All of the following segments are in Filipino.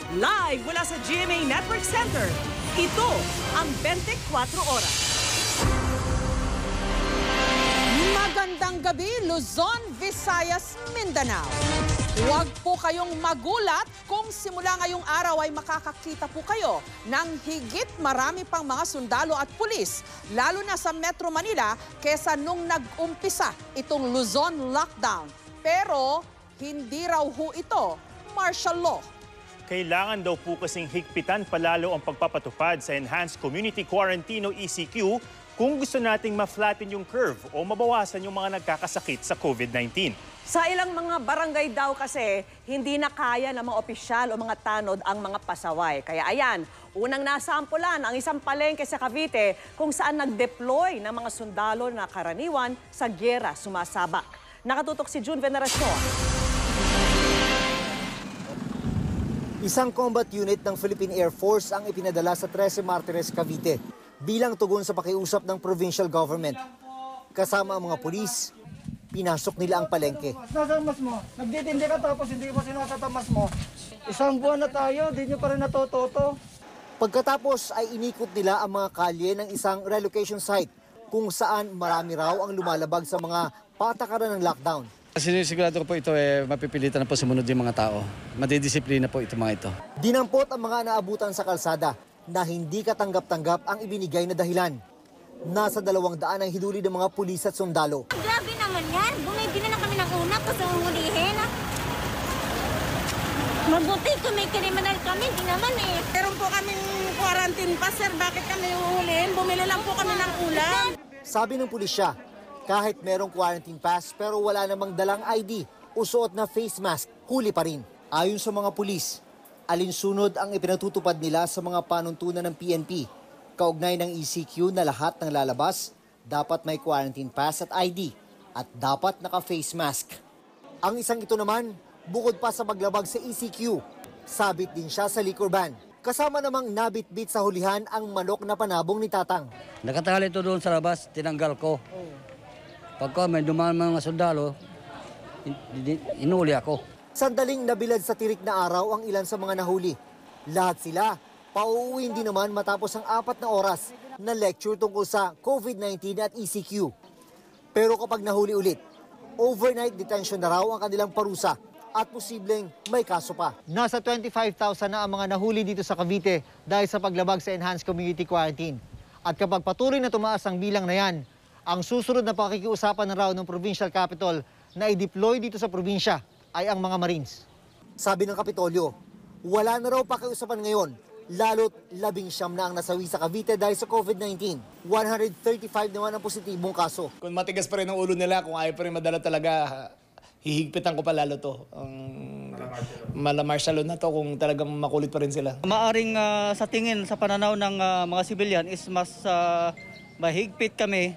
Live mula sa GMA Network Center, ito ang 24 Oras. Magandang gabi, Luzon, Visayas, Mindanao. Huwag po kayong magulat kung simula ngayong araw ay makakakita po kayo ng higit marami pang mga sundalo at pulis, lalo na sa Metro Manila kesa nung nag-umpisa itong Luzon lockdown. Pero hindi raw ho ito martial law. Kailangan daw po kasing higpitan palalo ang pagpapatupad sa Enhanced Community Quarantine o ECQ kung gusto nating ma-flatten yung curve o mabawasan yung mga nagkakasakit sa COVID-19. Sa ilang mga barangay daw kasi, hindi na kaya ng mga opisyal o mga tanod ang mga pasaway. Kaya ayan, unang nasampulan ang isang palengke sa Cavite kung saan nag-deploy ng mga sundalo na karaniwan sa gyera sumasabak. Nakatutok si June Veneracion. Isang combat unit ng Philippine Air Force ang ipinadala sa 13 Martires, Cavite bilang tugon sa pakiusap ng provincial government. Kasama ang mga pulis, pinasok nila ang palengke. Nasatamas mo, nagtitindi ka tapos hindi mo sinasatamas mo. Isang buwan na tayo, di nyo pa rin natututo. Pagkatapos ay inikot nila ang mga kalye ng isang relocation site kung saan marami raw ang lumalabag sa mga patakaran ng lockdown. Sinisigurado ko po ito mapipilitan na po sumunod yung mga tao. Madidisiplina po ito mga ito. Dinampot ang mga naabutan sa kalsada na hindi katanggap-tanggap ang ibinigay na dahilan. Nasa 200 ang hinuli ng mga pulis at sundalo. Grabe naman yan. Bumibili na kami ng una kasi uhulihin. Mabuti kung may kriminal kami, di naman eh. Meron po kaming quarantine pa, sir. Bakit kami uhulihin? Bumili lang po kami ng ulam. Sabi ng pulisya, kahit merong quarantine pass pero wala namang dalang ID o suot na face mask, huli pa rin. Ayon sa mga pulis, alinsunod ang ipinatutupad nila sa mga panuntunan ng PNP. Kaugnay ng ECQ na lahat ng lalabas, dapat may quarantine pass at ID at dapat naka-face mask. Ang isang ito naman, bukod pa sa maglabag sa ECQ, sabit din siya sa liquor ban. Kasama namang nabitbit sa hulihan ang manok na panabong ni Tatang. Nakatali ito doon sa labas, tinanggal ko. Pagka may dumaan mga sundalo, inuli ako. Sandaling nabilad sa tirik na araw ang ilan sa mga nahuli. Lahat sila, pauuwiin din naman matapos ang 4 na oras na lecture tungkol sa COVID-19 at ECQ. Pero kapag nahuli ulit, overnight detention na raw ang kanilang parusa at posibleng may kaso pa. Nasa 25,000 na ang mga nahuli dito sa Cavite dahil sa paglabag sa Enhanced Community Quarantine. At kapag patuloy na tumaas ang bilang na yan, ang susunod na pakikiusapan na raw ng provincial capital na i-deploy dito sa probinsya ay ang mga Marines. Sabi ng Kapitolyo, wala na raw pakiusapan ngayon, lalo't 19 na ang nasawi sa Cavite dahil sa COVID-19. 135 naman ang positibong kaso. Kung matigas pa rin ang ulo nila, kung ayaw pa rin madala talaga, hihigpitan ko pa lalo to. Mala-martial law na to kung talagang makulit pa rin sila. Maaring sa tingin, sa pananaw ng mga sibilyan is mas mahigpit kami.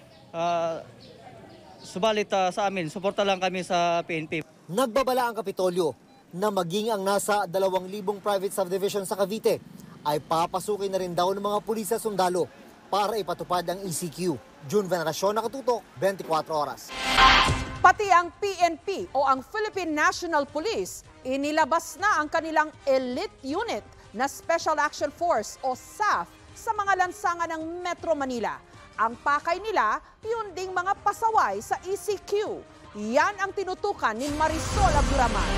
Subalit sa amin, suporta lang kami sa PNP. Nagbabala ang Kapitolyo na maging ang nasa 2,000 private subdivision sa Cavite ay papasukin na rin daw ng mga pulis at sundalo para ipatupad ang ECQ. June Veneracion, nakatutok, 24 Oras. Pati ang PNP o ang Philippine National Police, inilabas na ang kanilang elite unit na Special Action Force o SAF sa mga lansangan ng Metro Manila. Ang pakay nila, yun ding mga pasaway sa ECQ. Yan ang tinutukan ni Marisol Abduraman.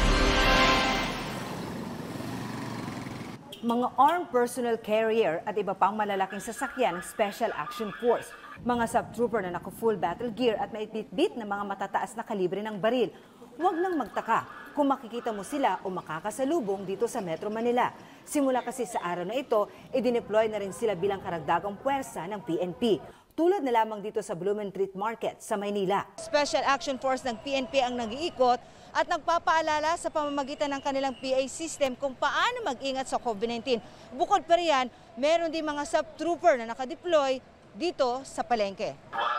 Mga armed personnel carrier at iba pang malalaking sasakyan ng Special Action Force. Mga sub-trooper na naka-full battle gear at maitbit na mga matataas na kalibre ng baril. Huwag nang magtaka kung makikita mo sila o makakasalubong dito sa Metro Manila. Simula kasi sa araw na ito, idineploy na rin sila bilang karagdagang puwersa ng PNP. Tulad na lamang dito sa Blumentritt Market sa Maynila. Special Action Force ng PNP ang nag-iikot at nagpapaalala sa pamamagitan ng kanilang PA system kung paano mag-ingat sa COVID-19. Bukod pa riyan, meron din mga sub-trooper na nakadeploy dito sa palengke.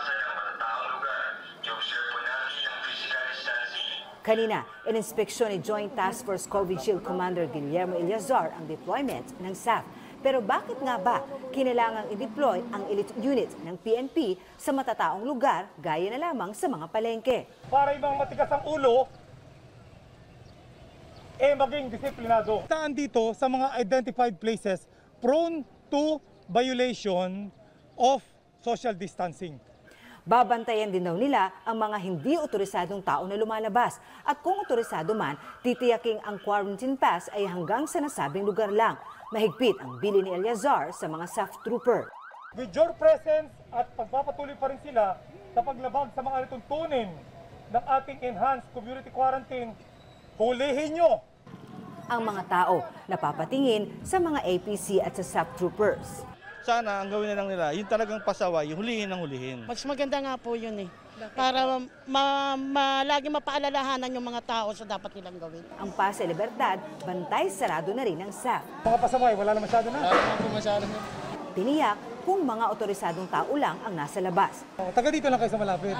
Kanina, in-inspeksyon ni Joint Task Force COVID Shield Commander Guillermo Eliazar ang deployment ng SAF. Pero bakit nga ba kinailangang i-deploy ang elite unit ng PNP sa matataong lugar gaya na lamang sa mga palengke? Para ibang matigas ang ulo, maging disiplinado. Taan dito sa mga identified places prone to violation of social distancing. Babantayan din daw nila ang mga hindi otorisadong tao na lumalabas. At kung otorisado man, titiyaking ang quarantine pass ay hanggang sa nasabing lugar lang. Mahigpit ang bili ni Eleazar sa mga SAF trooper. With your presence at pagpapatuloy pa rin sila sa paglabag sa mga tuntunin ng ating enhanced community quarantine, hulihin nyo ang mga tao na papatingin sa mga APC at sa SAF troopers. Sana ang gawin na lang nila, yung talagang pasaway, yung hulihin ng hulihin. Mas maganda nga po yun eh. Para lagi mapaalalahanan yung mga tao sa dapat nilang gawin. Ang Pase Libertad, bantay sarado na rin ng SAF. Mga pasaway, wala na masyado na. Wala naman po masyado na. Tiniyak kung mga otorisadong tao lang ang nasa labas. Taga dito lang kayo sa malapit.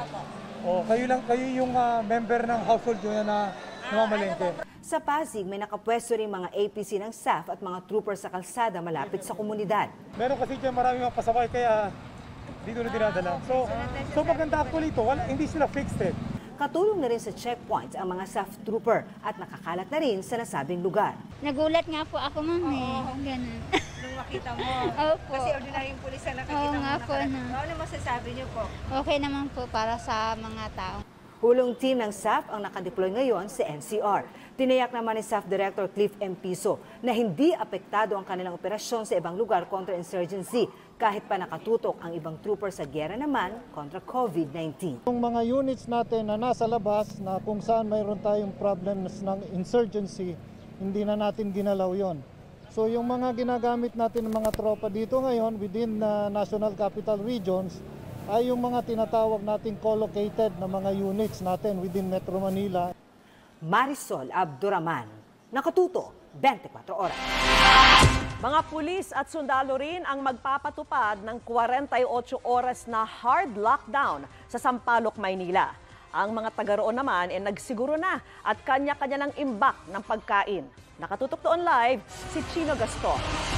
Kayo yung member ng household nyo na namamalengke. Sa Pasig, may nakapwesto rin mga APC ng SAF at mga troopers sa kalsada malapit sa komunidad. Meron kasi dyan maraming mga pasaway kaya dito na dinadala. So maganda actually ito, hindi sila fixed. Katulong na rin sa checkpoints ang mga SAF trooper at nakakalat na rin sa nasabing lugar. Nagulat nga po ako, ma'am eh. Ganun. Nung makita mo? Opo. Kasi ordinaryong pulis na nakikita Oo mo nga po, nakalagay. no. Ano masasabi niyo po? Okay naman po para sa mga tao. Hulong team ng SAF ang nakadeploy ngayon sa NCR. Tiniyak naman ni SAF Director Cliff M. Piso na hindi apektado ang kanilang operasyon sa ibang lugar kontra insurgency kahit pa nakatutok ang ibang trooper sa giyera naman kontra COVID-19. Yung mga units natin na nasa labas na kung saan mayroon tayong problems ng insurgency, hindi na natin ginalaw yon. So yung mga ginagamit natin ng mga tropa dito ngayon within National Capital Regions ay yung mga tinatawag nating co-located na mga units natin within Metro Manila. Marisol Abduraman, nakatuto 24 oras. Mga pulis at sundalo rin ang magpapatupad ng 48 oras na hard lockdown sa Sampaloc, Maynila. Ang mga taga roon naman ay nagsiguro na at kanya-kanya ng imbak ng pagkain. Nakatutok doon live si Chino Gaston.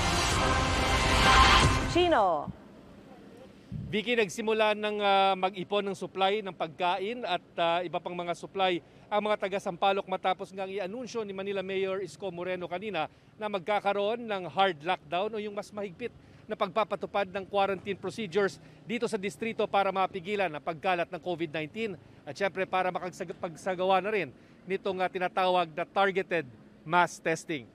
Chino. Vicky, nagsimula ng mag-ipon ng supply ng pagkain at iba pang mga supply ang mga taga Sampaloc matapos ngang i-anunsyo ni Manila Mayor Isko Moreno kanina na magkakaroon ng hard lockdown o yung mas mahigpit na pagpapatupad ng quarantine procedures dito sa distrito para mapigilan ang pagkalat ng COVID-19 at syempre para makapagsagawa na rin nitong tinatawag na targeted mass testing.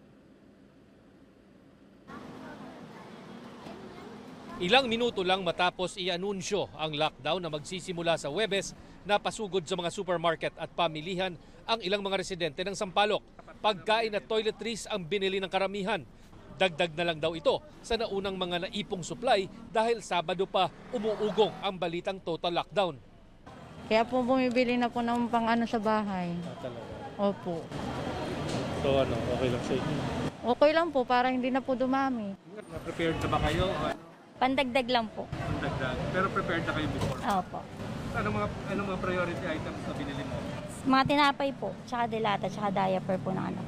Ilang minuto lang matapos i-anunsyo ang lockdown na magsisimula sa Huwebes na pasugod sa mga supermarket at pamilihan ang ilang mga residente ng Sampaloc. Pagkain at toiletries ang binili ng karamihan. Dagdag na lang daw ito sa naunang mga naipong supply dahil Sabado pa umuugong ang balitang total lockdown. Kaya po bumibili na po ng pang-ano sa bahay. Talaga? Opo. So okay lang sa inyo? Okay lang po para hindi na po dumami. Prepared na ba kayo? Pandagdag lang po. Pandagdag. Pero prepared na kayo before? Opo. Anong mga priority items na binili mo? Mga tinapay po, tsaka delata, tsaka diaper po ng anak.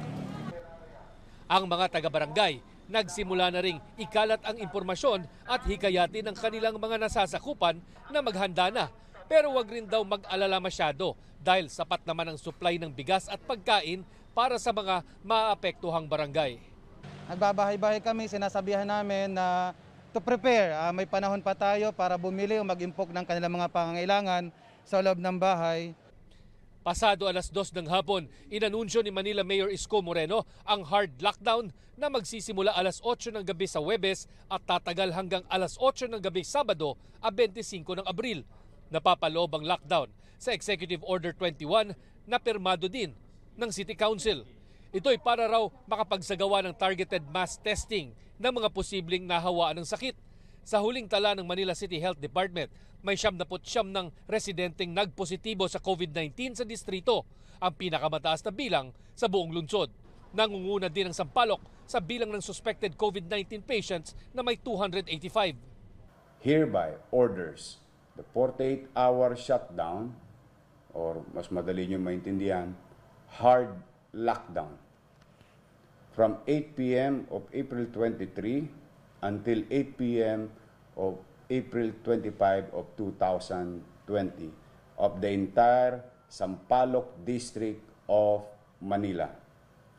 Ang mga taga-barangay nagsimula na ring ikalat ang impormasyon at hikayatin ng kanilang mga nasasakupan na maghanda na. Pero wag rin daw mag-alala masyado dahil sapat naman ang supply ng bigas at pagkain para sa mga maapektuhang barangay. Nagbabahay-bahay kami, sinasabihan namin na to prepare. May panahon pa tayo para bumili o mag-impok ng kanilang mga pangangailangan sa loob ng bahay. Pasado alas 2 ng hapon, inanunsyo ni Manila Mayor Isko Moreno ang hard lockdown na magsisimula alas 8 ng gabi sa Huwebes at tatagal hanggang alas 8 ng gabi Sabado, 25 ng Abril. Napapaloob ang lockdown sa Executive Order 21 na pirmado din ng City Council. Ito'y para raw makapagsagawa ng targeted mass testing ng mga posibleng nahawaan ng sakit. Sa huling tala ng Manila City Health Department, may 79 ng residenteng nagpositibo sa COVID-19 sa distrito, ang pinakamataas na bilang sa buong lungsod. Nangunguna din ang Sampaloc sa bilang ng suspected COVID-19 patients na may 285. Hereby orders the 48-hour shutdown, or mas madali nyo maintindihan, hard lockdown from 8 p.m. of April 23 until 8 p.m. of April 25 of 2020 of the entire Sampaloc District of Manila.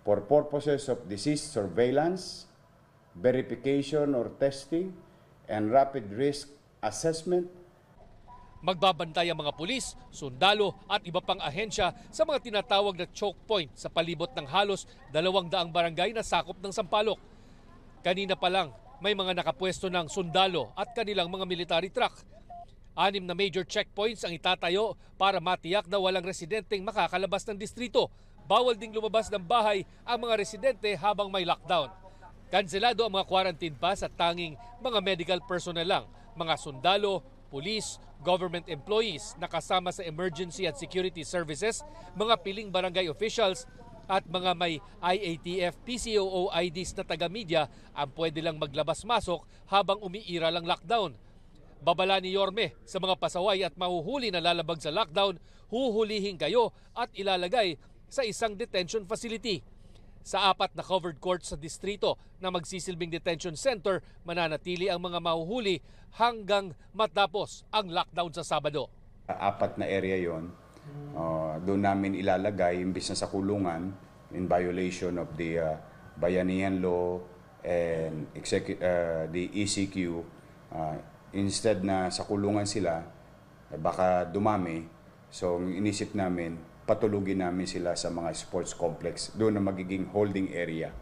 for purposes of disease surveillance, verification or testing, and rapid risk assessment. Magbabantay ang mga pulis, sundalo at iba pang ahensya sa mga tinatawag na choke point sa palibot ng halos 200 barangay na sakop ng Sampaloc. Kanina pa lang, may mga nakapwesto ng sundalo at kanilang mga military truck. 6 na major checkpoints ang itatayo para matiyak na walang residenteng makakalabas ng distrito. Bawal ding lumabas ng bahay ang mga residente habang may lockdown. Kanselado ang mga quarantine pass at tanging mga medical personnel lang, mga sundalo, pulis, government employees na kasama sa emergency at security services, mga piling barangay officials at mga may IATF, PCOO IDs na taga-media ang pwede lang maglabas-masok habang umiira lang lockdown. Babala ni Yorme sa mga pasaway at mahuhuli na lalabag sa lockdown, huhulihin kayo at ilalagay sa isang detention facility. Sa 4 na covered courts sa distrito na magsisilbing detention center, mananatili ang mga mahuhuli hanggang matapos ang lockdown sa Sabado. 4 na area yon, doon namin ilalagay imbis na sa kulungan in violation of the Bayanihan Law and the ECQ. Instead na sa kulungan sila, baka dumami. So inisip namin, patulugin namin sila sa mga sports complex. Doon na magiging holding area.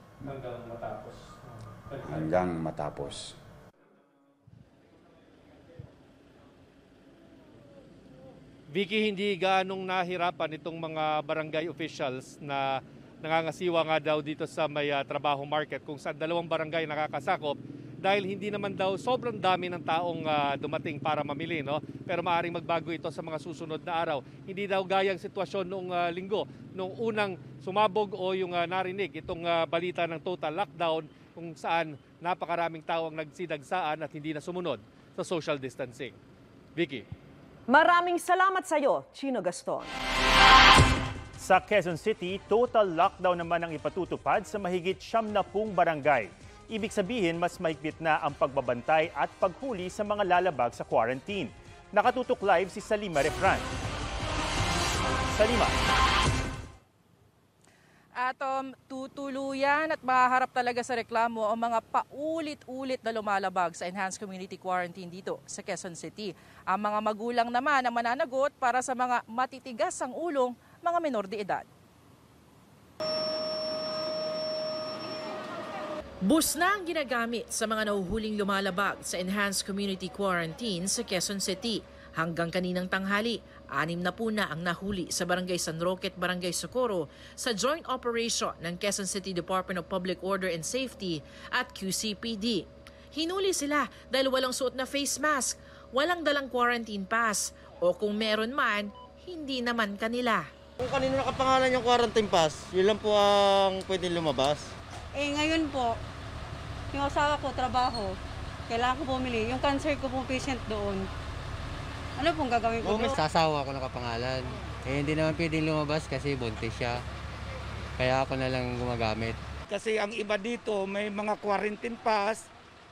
Hanggang matapos. Vicky, hindi ganong nahirapan itong mga barangay officials na nangangasiwa nga daw dito sa may trabaho market kung saan 2 barangay nakakasakop dahil hindi naman daw sobrang dami ng taong dumating para mamili, no? Pero maaaring magbago ito sa mga susunod na araw. Hindi daw gayang sitwasyon noong linggo, nung unang sumabog o yung narinig itong balita ng total lockdown kung saan napakaraming tao ang nagsidagsaan at hindi na sumunod sa social distancing. Vicky. Maraming salamat sa iyo, Chino Gaston. Sa Quezon City, total lockdown naman ang ipatutupad sa mahigit 70 barangay. Ibig sabihin, mas mahigpit na ang pagbabantay at paghuli sa mga lalabag sa quarantine. Nakatutok live si Salima Refran. Salima. At tutuluyan at maharap talaga sa reklamo ang mga paulit-ulit na lumalabag sa Enhanced Community Quarantine dito sa Quezon City. Ang mga magulang naman ang mananagot para sa mga matitigas ang ulong mga menor de edad. Bus na ang ginagamit sa mga nahuhuling lumalabag sa Enhanced Community Quarantine sa Quezon City. Hanggang kaninang tanghali, 6 na po na ang nahuli sa Barangay San Roque at Barangay Socorro sa joint operation ng Quezon City Department of Public Order and Safety at QCPD. Hinuli sila dahil walang suot na face mask, walang dalang quarantine pass, o kung meron man, hindi naman kanila. Kung kanino nakapangalan yung quarantine pass, yun lang po ang pwede lumabas. Ngayon po, yung asawa ko, trabaho, kailangan ko bumili. Yung cancer ko pong patient doon. Ano pong gagawin ko? Sasawa ko nakapangalan. Hindi naman pwedeng lumabas kasi buntis siya. Kaya ako na lang gumagamit. Kasi ang iba dito may mga quarantine pass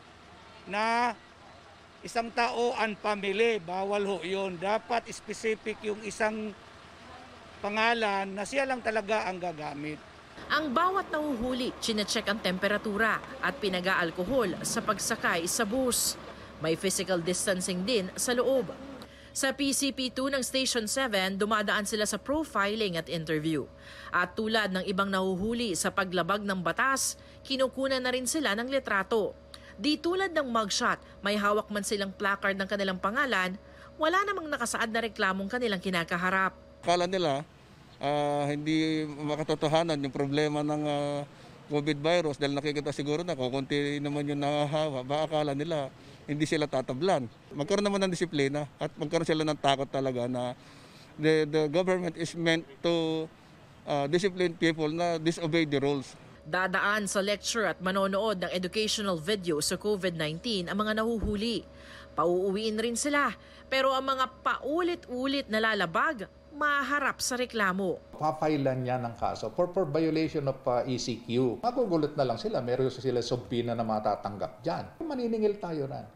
na isang tao ang pamili. Bawal ho yun. Dapat specific yung isang pangalan na siya lang talaga ang gagamit. Ang bawat nahuhuli, chinecheck ang temperatura at pinag-aalkohol sa pagsakay sa bus. May physical distancing din sa loob. Sa PCP2 ng Station 7, dumadaan sila sa profiling at interview. At tulad ng ibang nahuhuli sa paglabag ng batas, kinukunan na rin sila ng litrato. Di tulad ng mugshot, may hawak man silang placard ng kanilang pangalan, wala namang nakasaad na reklamong kanilang kinakaharap. Akala nila hindi makatotohanan yung problema ng COVID virus dahil nakikita siguro na kukunti naman yung nahahawa. Baka akala nila hindi sila tatablan. Magkaroon naman ng disiplina at magkaroon sila ng takot talaga na the government is meant to discipline people na disobey the rules. Dadaan sa lecture at manonood ng educational video sa COVID-19 ang mga nahuhuli. Pauuwiin rin sila, pero ang mga paulit-ulit na lalabag, maharap sa reklamo. Papailan niya ng kaso for violation of ECQ. Magugulat na lang sila, meron sila subpina na matatanggap dyan. Maniningil tayo ran.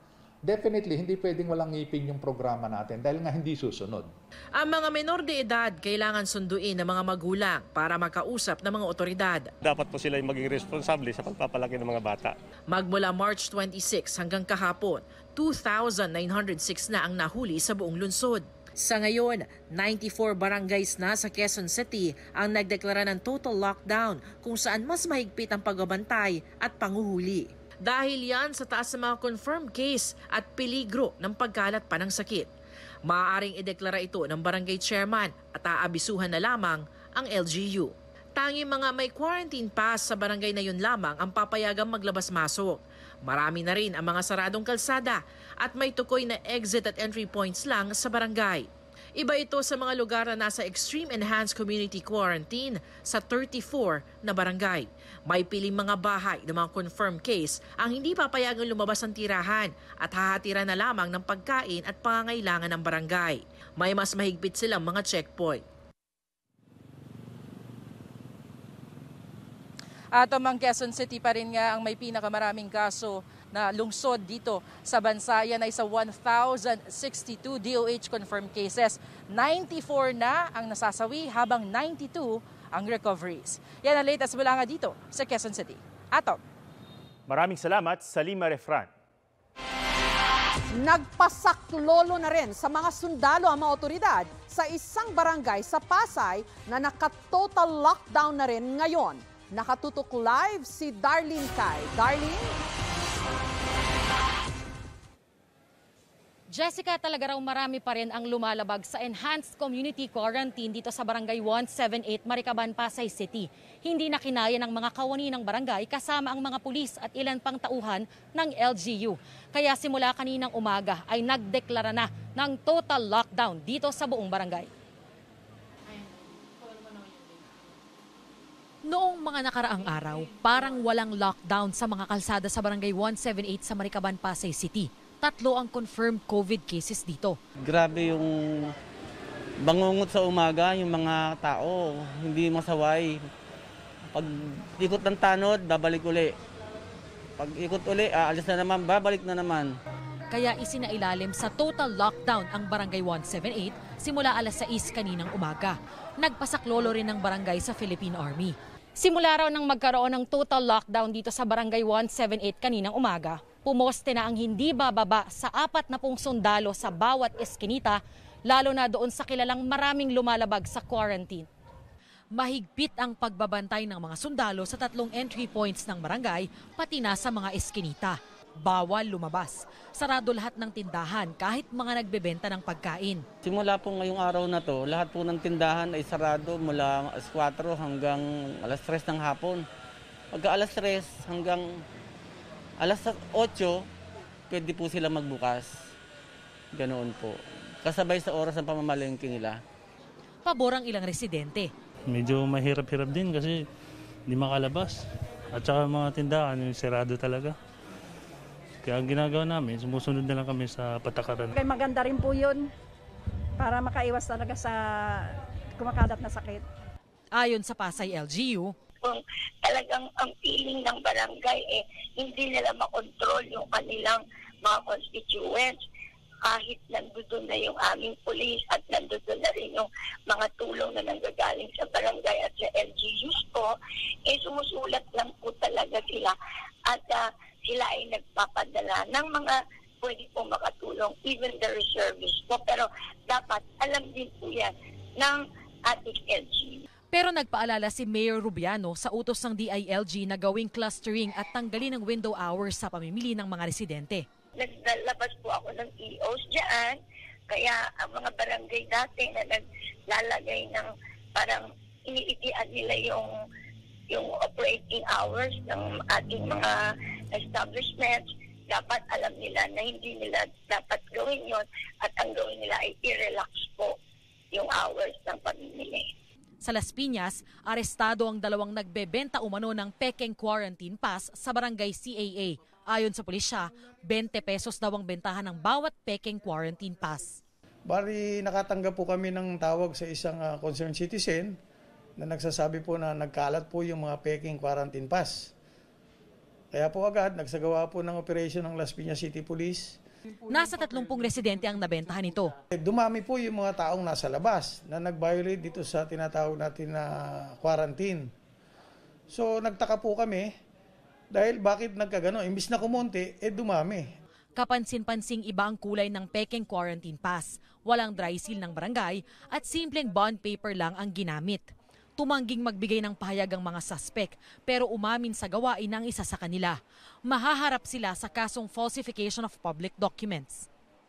definitely hindi pwedeng walang ngipin yung programa natin dahil nga hindi susunod. Ang mga menor de edad kailangan sunduin ng mga magulang para makausap ng mga otoridad. Dapat po sila maging responsable sa pagpapalaki ng mga bata. Magmula March 26 hanggang kahapon, 2,906 na ang nahuli sa buong lungsod. Sa ngayon, 94 barangays na sa Quezon City ang nagdeklara ng total lockdown kung saan mas mahigpit ang pagbabantay at panguhuli. Dahil yan sa taas ng mga confirmed case at peligro ng pagkalat pa ng sakit. Maaaring ideklara ito ng barangay chairman at aabisuhan na lamang ang LGU. Tanging mga may quarantine pass sa barangay na yun lamang ang papayagang maglabas-masok. Marami na rin ang mga saradong kalsada at may tukoy na exit at entry points lang sa barangay. Iba ito sa mga lugar na nasa Extreme Enhanced Community Quarantine sa 34 na barangay. May piling mga bahay ng mga confirmed case ang hindi papayagang lumabas ang tirahan at hahatiran na lamang ng pagkain at pangangailangan ng barangay. May mas mahigpit silang mga checkpoint. At ang Quezon City pa rin nga ang may pinakamaraming kaso na lungsod dito sa bansa. Yan ay sa 1,062 DOH confirmed cases. 94 na ang nasasawi habang 92 ang recoveries. Yan ang latest mula nga dito sa Quezon City. Atom. Maraming salamat, Salima Refran. Nagpasaklolo na rin sa mga sundalo ang mga otoridad sa isang barangay sa Pasay na naka-total lockdown na rin ngayon. Nakatutok live si Darlene Kai. Darlene? Jessica, talaga raw marami pa rin ang lumalabag sa Enhanced Community Quarantine dito sa Barangay 178, Maricaban, Pasay City. Hindi na kinaya ng mga kawani ng barangay kasama ang mga pulis at ilan pang tauhan ng LGU. Kaya simula kaninang umaga ay nagdeklara na ng total lockdown dito sa buong barangay. Noong mga nakaraang araw, parang walang lockdown sa mga kalsada sa Barangay 178 sa Maricaban, Pasay City. 3 ang confirmed COVID cases dito. Grabe yung bangungot sa umaga, yung mga tao, hindi masaway. Pag ikot ng tanod, babalik uli. Pag ikot uli, aalis na naman, babalik na naman. Kaya isinailalim sa total lockdown ang Barangay 178 simula alas 6 kaninang umaga. Nagpasaklolo rin ng barangay sa Philippine Army. Simula raw nang magkaroon ng total lockdown dito sa Barangay 178 kaninang umaga, pumoste na ang hindi bababa sa 40 sundalo sa bawat eskinita, lalo na doon sa kilalang maraming lumalabag sa quarantine. Mahigpit ang pagbabantay ng mga sundalo sa 3 entry points ng barangay, pati na sa mga eskinita. Bawal lumabas. Sarado lahat ng tindahan kahit mga nagbebenta ng pagkain. Simula po ngayong araw na to, lahat po ng tindahan ay sarado mula alas 4 hanggang alas 3 ng hapon. Pagka alas 3 hanggang alas 8, pwede po sila magbukas. Ganoon po. Kasabay sa oras ng pamamalengke nila. Pabor ang ilang residente. Medyo mahirap-hirap din kasi hindi makalabas. At saka mga tindahan, sarado talaga. Kaya ang ginagawa namin, sumusunod na lang kami sa patakaran. Kaya maganda rin po yun para makaiwas talaga sa kumakalat na sakit. Ayon sa Pasay LGU, kung talagang ang feeling ng barangay hindi nila makontrol yung kanilang mga constituents, kahit nandoon na yung aming pulis at nandoon na rin yung mga tulong na nanggagaling sa barangay at sa LGUs po, sumusulat lang po talaga sila at sila ay nagpapadala ng mga pwede po makatulong, even the reservists po. Pero dapat alam din po yan ng ating LGU. Pero nagpaalala si Mayor Rubiano sa utos ng DILG na gawing clustering at tanggalin ang window hours sa pamimili ng mga residente. Naglalabas po ako ng EOs dyan, kaya ang mga barangay dati na naglalagay ng parang iniitian nila yung operating hours ng ating mga establishments, dapat alam nila na hindi nila dapat gawin yon at ang gawin nila ay i-relax po yung hours ng pamimili. Sa Las Piñas, arestado ang 2 nagbebenta umano ng pekeng quarantine pass sa barangay CAA. Ayon sa pulisya, 20 pesos daw ang bentahan ng bawat pekeng quarantine pass. Bali, nakatanggap po kami ng tawag sa isang concerned citizen na nagsasabi po na nagkalat po yung mga pekeng quarantine pass. Kaya po agad, nagsagawa po ng operation ng Las Piñas City Police Nasa 30 residente ang nabentahan nito. Dumami po yung mga taong nasa labas na nag-violate dito sa tinatawag natin na quarantine. So nagtaka po kami dahil bakit nagkagano, imbis na kumonti, dumami. Kapansin-pansing iba ang kulay ng pekeng quarantine pass. Walang dry seal ng barangay at simpleng bond paper lang ang ginamit. Tumangging magbigay ng pahayag ang mga suspect pero umamin sa gawain ng isa sa kanila. Mahaharap sila sa kasong falsification of public documents.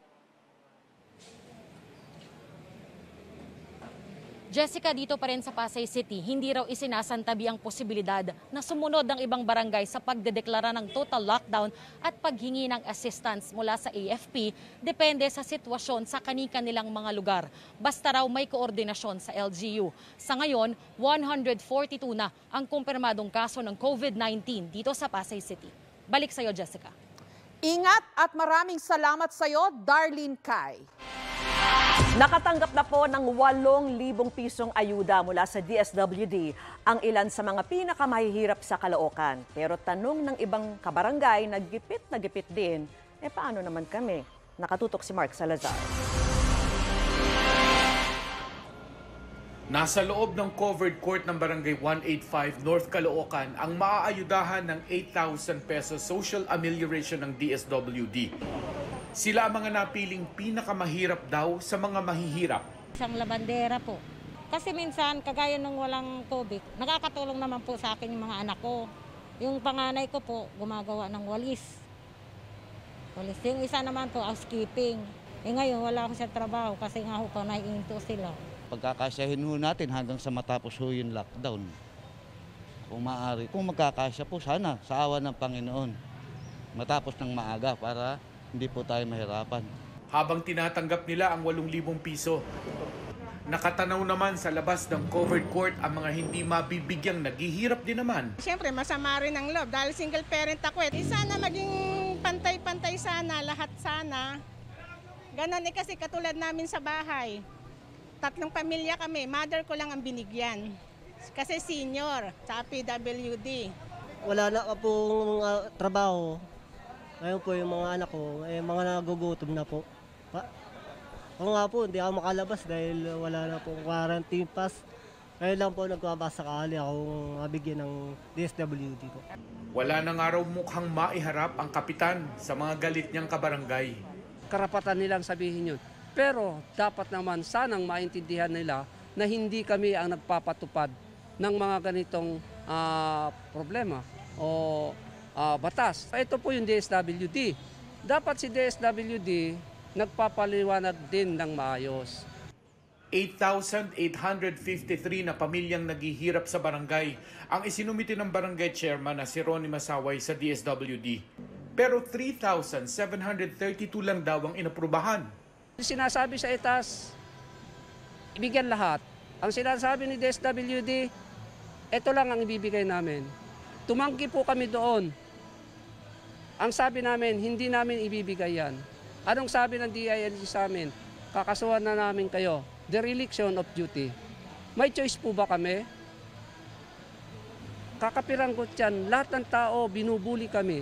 Jessica, dito pa rin sa Pasay City, hindi raw isinasantabi ang posibilidad na sumunod ang ibang barangay sa pagdedeklara ng total lockdown at paghingi ng assistance mula sa AFP, depende sa sitwasyon sa kani-kanilang mga lugar. Basta raw may koordinasyon sa LGU. Sa ngayon, 142 na ang kumpirmadong kaso ng COVID-19 dito sa Pasay City. Balik sa iyo, Jessica. Ingat at maraming salamat sa iyo, Darlene Kai. Nakatanggap na po ng 8,000 pisong ayuda mula sa DSWD ang ilan sa mga pinakamahihirap sa Caloocan. Pero tanong ng ibang kabarangay, naggipit na gipit din, paano naman kami? Nakatutok si Mark Salazar. Nasa loob ng covered court ng Barangay 185 North Caloocan ang maaayudahan ng 8,000 pesos social amelioration ng DSWD. Sila ang mga napiling pinakamahirap daw sa mga mahihirap. Isang labandera po. Kasi minsan, kagaya nung walang COVID, nakakatulong naman po sa akin yung mga anak ko. Yung panganay ko po, gumagawa ng walis. Yung isa naman po, housekeeping. Ngayon, wala akong sa trabaho kasi nga ho pa naiinto sila. Pagkakasyahin ho natin hanggang sa matapos ho yung lockdown. Kung maaari, kung magkakasya po sana sa awa ng Panginoon. Matapos ng maaga para hindi po tayo mahirapan. Habang tinatanggap nila ang 8,000 piso, nakatanaw naman sa labas ng covered court ang mga hindi mabibigyang naghihirap din naman. Siyempre, masama rin ang loob dahil single parent ako. Sana maging pantay-pantay sana, lahat sana. Ganon kasi katulad namin sa bahay. 3 pamilya kami, mother ko lang ang binigyan. Kasi senior sa PWD. Wala na pong trabaho. Ngayon po yung mga anak ko, mga nagugutom na po. Ako nga po, hindi ako makalabas dahil wala na pong quarantine pass. Ngayon lang po nagpapasakali akong mabigyan ng DSWD po. Wala nang araw mukhang maiharap ang kapitan sa mga galit niyang kabarangay. Karapatan nilang sabihin yun. Pero dapat naman sanang maintindihan nila na hindi kami ang nagpapatupad ng mga ganitong problema o batas. Ito po yung DSWD. Dapat si DSWD nagpapaliwanag din ng maayos. 8,853 na pamilyang naghihirap sa barangay ang isinumiti ng barangay chairman na si Ronnie Masaway sa DSWD. Pero 3,732 lang daw ang inaprubahan. Sinasabi sa itas, ibigyan lahat. Ang sinasabi ni DSWD, ito lang ang ibibigay namin. Tumanggi po kami doon. Ang sabi namin, hindi namin ibibigay yan. Anong sabi ng DILG sa amin? Kakasuhan na namin kayo. Dereliction of duty. May choice po ba kami? Kakapiranggot yan. Lahat ng tao, binubuli kami.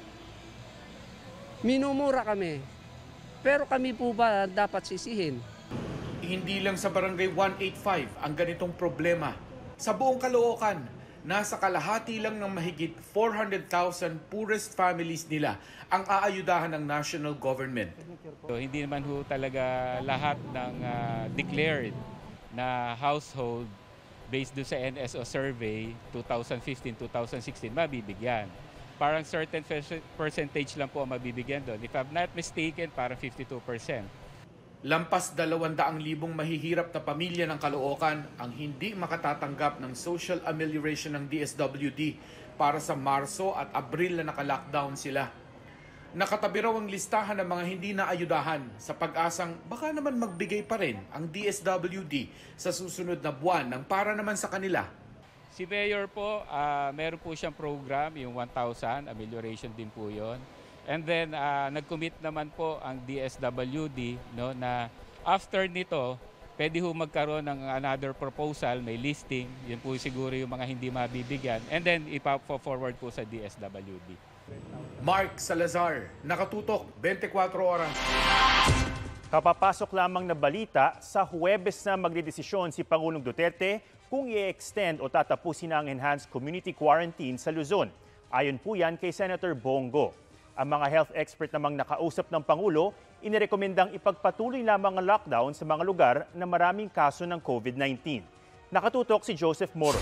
Minumura kami. Pero kami po ba dapat sisihin? Hindi lang sa Barangay 185 ang ganitong problema. Sa buong Caloocan, nasa kalahati lang ng mahigit 400,000 poorest families nila ang aayudahan ng national government. So, hindi naman ho talaga lahat ng declared na household based do sa NSO survey 2015-2016 mabibigyan. Parang certain percentage lang po ang mabibigyan doon. If I'm not mistaken, parang 52%. Lampas 200,000 mahihirap na pamilya ng Caloocan ang hindi makatatanggap ng social amelioration ng DSWD para sa Marso at Abril na naka-lockdown sila. Nakatabi raw ang listahan ng mga hindi naayudahan sa pag-asang baka naman magbigay pa rin ang DSWD sa susunod na buwan ng para naman sa kanila. Si Mayor po, meron po siyang program, yung 1,000, amelioration din po yon. And then, nag-commit naman po ang DSWD no, na after nito, pwede ho magkaroon ng another proposal, may listing, yun po siguro yung mga hindi mabibigyan, and then ipa-forward po sa DSWD. Mark Salazar, nakatutok, 24 oras. Kapapasok lamang na balita, sa Huwebes na magdedesisyon si Pangulong Duterte kung i-extend o tatapusin ang enhanced community quarantine sa Luzon. Ayon po yan kay Senator Bongo. Ang mga health expert namang nakausap ng Pangulo, inirekomendang ipagpatuloy lamang ang lockdown sa mga lugar na maraming kaso ng COVID-19. Nakatutok si Joseph Moro.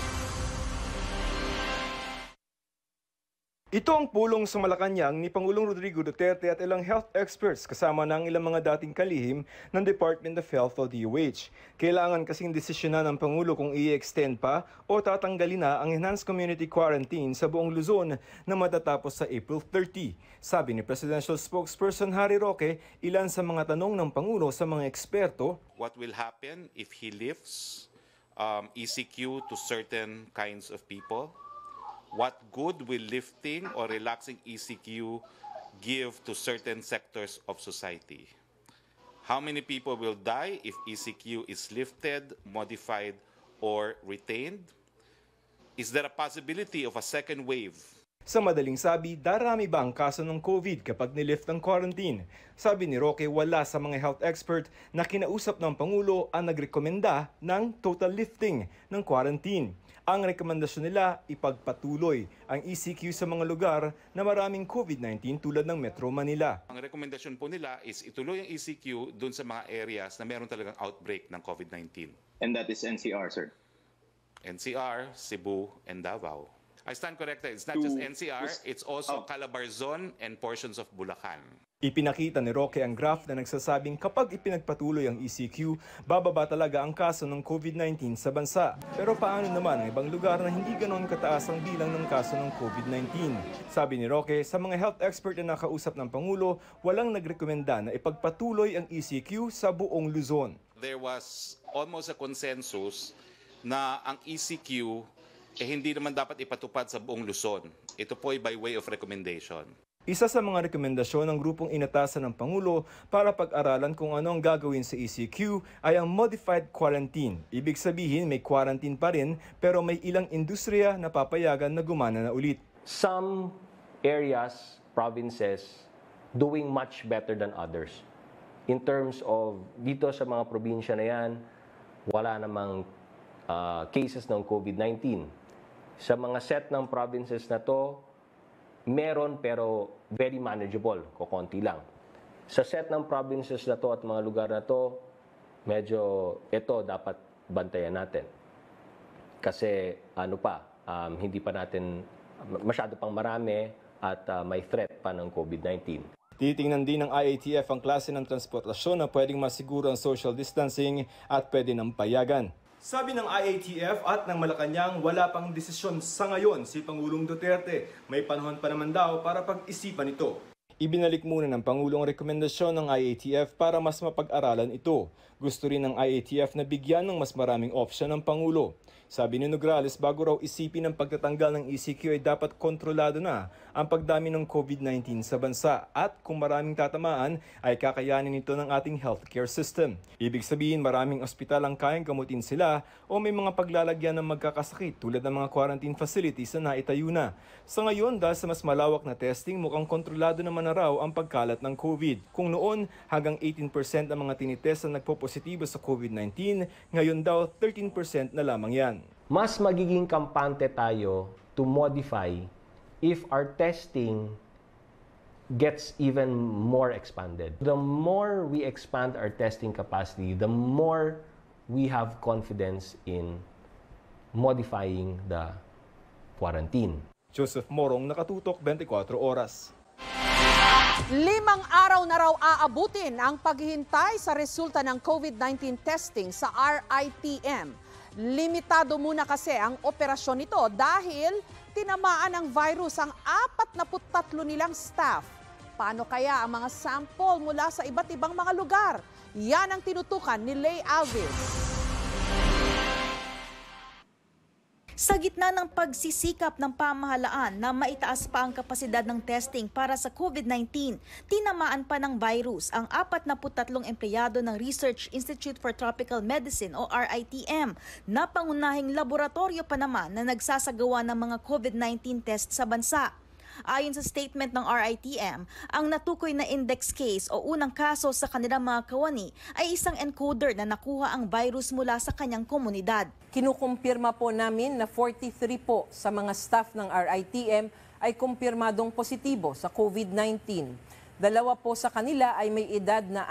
Ito ang pulong sa Malacanang ni Pangulong Rodrigo Duterte at ilang health experts kasama ng ilang mga dating kalihim ng Department of Health o DOH. Kailangan kasing desisyonan ng Pangulo kung i-extend pa o tatanggalin na ang enhanced community quarantine sa buong Luzon na matatapos sa April 30. Sabi ni Presidential Spokesperson Harry Roque, ilan sa mga tanong ng Pangulo sa mga eksperto. What will happen if he lifts ECQ to certain kinds of people? What good will lifting or relaxing ECQ give to certain sectors of society? How many people will die if ECQ is lifted, modified, or retained? Is there a possibility of a second wave? Sa madaling sabi, darami ba ang kaso ng COVID kapag nilift ang quarantine? Sabi ni Roque, wala sa mga health expert na kinausap ng Pangulo ang nagrekomenda ng total lifting ng quarantine. Ang rekomendasyon nila, ipagpatuloy ang ECQ sa mga lugar na maraming COVID-19 tulad ng Metro Manila. Ang rekomendasyon po nila is ituloy ang ECQ dun sa mga areas na meron talagang outbreak ng COVID-19. And that is NCR, sir? NCR, Cebu, and Davao. I stand corrected. It's not just NCR, it's also Calabarzon and portions of Bulacan. Ipinakita ni Roque ang graph na nagsasabing kapag ipinagpatuloy ang ECQ, bababa talaga ang kaso ng COVID-19 sa bansa. Pero paano naman ang ibang lugar na hindi ganoon kataas ang bilang ng kaso ng COVID-19? Sabi ni Roque, sa mga health expert na nakausap ng Pangulo, walang nagrekomenda na ipagpatuloy ang ECQ sa buong Luzon. There was almost a consensus na ang ECQ hindi naman dapat ipatupad sa buong Luzon. Ito po ay by way of recommendation. Isa sa mga rekomendasyon ng grupong inatasan ng Pangulo para pag-aralan kung ano ang gagawin sa ECQ ay ang modified quarantine. Ibig sabihin may quarantine pa rin pero may ilang industriya na papayagan na gumana na ulit. Some areas, provinces, doing much better than others. In terms of dito sa mga probinsya na yan, wala namang cases ng COVID-19. Sa mga set ng provinces na to, meron pero very manageable, kukonti lang. Sa set ng provinces na to at mga lugar na to, medyo ito dapat bantayan natin. Kasi hindi pa natin, masyado pang marami at may threat pa ng COVID-19. Titingnan din ng IATF ang klase ng transportasyon na pwedeng masiguro ang social distancing at pwede ng payagan. Sabi ng IATF at ng Malacanang, wala pang desisyon sa ngayon si Pangulong Duterte. May panahon pa naman daw para pag-isipan ito. Ibinalik muna ng Pangulo ang rekomendasyon ng IATF para mas mapag-aralan ito. Gusto rin ng IATF na bigyan ng mas maraming option ng Pangulo. Sabi ni Nograles, bago raw isipin ang pagtatanggal ng ECQ ay dapat kontrolado na ang pagdami ng COVID-19 sa bansa at kung maraming tatamaan ay kakayanin ito ng ating healthcare system. Ibig sabihin maraming ospital ang kayang gamutin sila o may mga paglalagyan ng magkakasakit tulad ng mga quarantine facilities na naitayo na. Sa ngayon, dahil sa mas malawak na testing, mukhang kontrolado naman na raw ang pagkalat ng COVID. Kung noon, hanggang 18% ang mga tinitest na nagpo-positibo sa COVID-19, ngayon daw 13% na lamang yan. Mas magiging kampante tayo to modify if our testing gets even more expanded. The more we expand our testing capacity, the more we have confidence in modifying the quarantine. Joseph Morong, Nakatutok, 24 Oras. 5 araw na raw aabutin ang paghihintay sa resulta ng COVID-19 testing sa RITM. Limitado muna kasi ang operasyon nito dahil tinamaan ng virus ang 43 nilang staff. Paano kaya ang mga sample mula sa iba't ibang mga lugar? Yan ang tinutukan ni Lay Alves. Sa gitna ng pagsisikap ng pamahalaan na maitaas pa ang kapasidad ng testing para sa COVID-19, tinamaan pa ng virus ang 43 empleyado ng Research Institute for Tropical Medicine o RITM na pangunahing laboratorio pa naman na nagsasagawa ng mga COVID-19 test sa bansa. Ayon sa statement ng RITM, ang natukoy na index case o unang kaso sa kanilang mga kawani ay isang encoder na nakuha ang virus mula sa kanyang komunidad. Kinukumpirma po namin na 43 po sa mga staff ng RITM ay kumpirmadong positibo sa COVID-19. 2 po sa kanila ay may edad na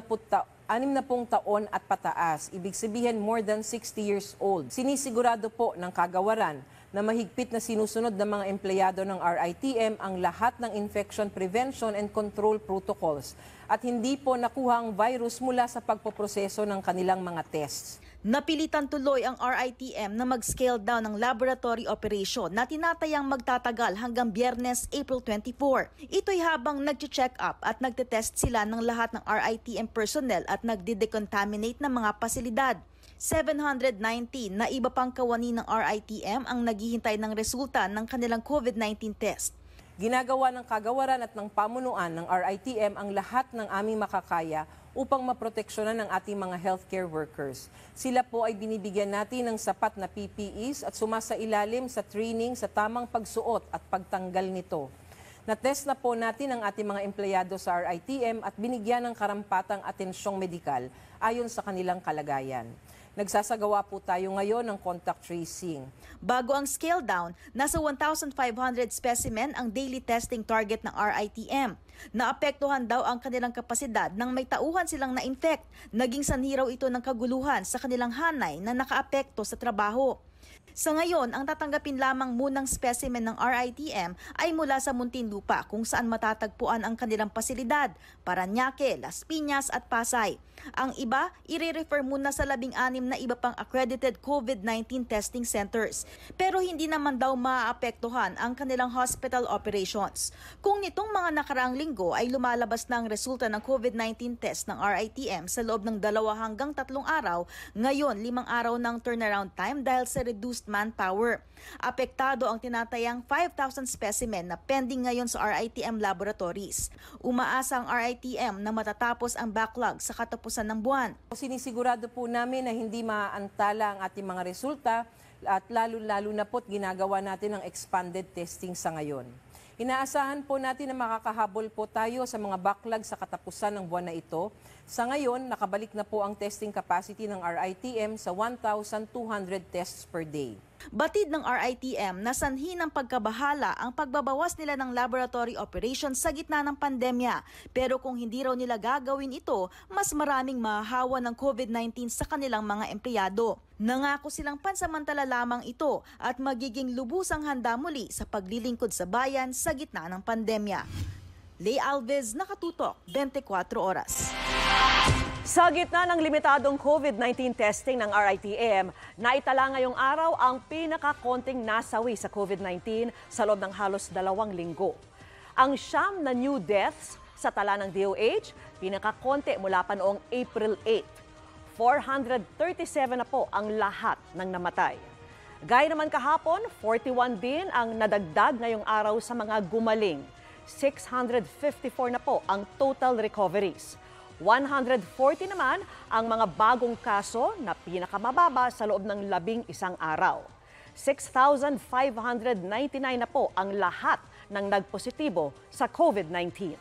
60 taon at pataas, ibig sabihin more than 60 years old. Sinisigurado po ng kagawaran na mahigpit na sinusunod ng mga empleyado ng RITM ang lahat ng infection prevention and control protocols at hindi po nakuha ang virus mula sa pagpoproseso ng kanilang mga tests. Napilitan tuloy ang RITM na mag-scale down ng laboratory operation na tinatayang magtatagal hanggang Biyernes, April 24. Ito'y habang nag-check up at nagtetest sila ng lahat ng RITM personnel at nagde-decontaminate ng mga pasilidad. 719 na iba pang kawani ng RITM ang naghihintay ng resulta ng kanilang COVID-19 test. Ginagawa ng kagawaran at ng pamunuan ng RITM ang lahat ng aming makakaya upang maproteksyonan ang ating mga healthcare workers. Sila po ay binibigyan natin ng sapat na PPEs at sumasailalim sa training sa tamang pagsuot at pagtanggal nito. Na-test na po natin ang ating mga empleyado sa RITM at binigyan ng karampatang atensyong medikal ayon sa kanilang kalagayan. Nagsasagawa po tayo ngayon ng contact tracing. Bago ang scale down, nasa 1,500 specimen ang daily testing target ng RITM. Naapektuhan daw ang kanilang kapasidad nang may tauhan silang na-infect. Naging sanhi raw ito ng kaguluhan sa kanilang hanay na nakaapekto sa trabaho. Sa ngayon, ang tatanggapin lamang munang specimen ng RITM ay mula sa Muntinlupa kung saan matatagpuan ang kanilang pasilidad, Parañaque, Las Piñas at Pasay. Ang iba, i-refer muna sa 16 na iba pang accredited COVID-19 testing centers. Pero hindi naman daw maaapektuhan ang kanilang hospital operations. Kung nitong mga nakaraang linggo ay lumalabas na ang resulta ng COVID-19 test ng RITM sa loob ng 2 hanggang 3 araw, ngayon 5 araw ng turnaround time dahil sa reduced manpower. Apektado ang tinatayang 5,000 specimen na pending ngayon sa RITM laboratories. Umaasa ang RITM na matatapos ang backlog sa katapusan ng buwan. Sinisigurado po namin na hindi maaantala ang ating mga resulta at lalo-lalo na po't ginagawa natin ang expanded testing sa ngayon. Inaasahan po natin na makakahabol po tayo sa mga backlog sa katapusan ng buwan na ito. Sa ngayon, nakabalik na po ang testing capacity ng RITM sa 1,200 tests per day. Batid ng RITM na sanhi ng pagkabahala ang pagbabawas nila ng laboratory operations sa gitna ng pandemya. Pero kung hindi raw nila gagawin ito, mas maraming mahahawa ng COVID-19 sa kanilang mga empleyado. Nangako silang pansamantala lamang ito at magiging lubusang handa muli sa paglilingkod sa bayan sa gitna ng pandemya. Lay Alves, Nakatutok, 24 Oras. Sa gitna ng limitadong COVID-19 testing ng RITM, naitala ngayong araw ang pinakakonting nasawi sa COVID-19 sa loob ng halos 2 linggo. Ang 9 na new deaths sa tala ng DOH, pinakakonti mula pa noong April 8. 437 na po ang lahat ng namatay. Gaya naman kahapon, 41 din ang nadagdag ngayong araw sa mga gumaling. 654 na po ang total recoveries. 140 naman ang mga bagong kaso na pinakamababa sa loob ng 11 araw. 6,599 na po ang lahat ng nagpositibo sa COVID-19.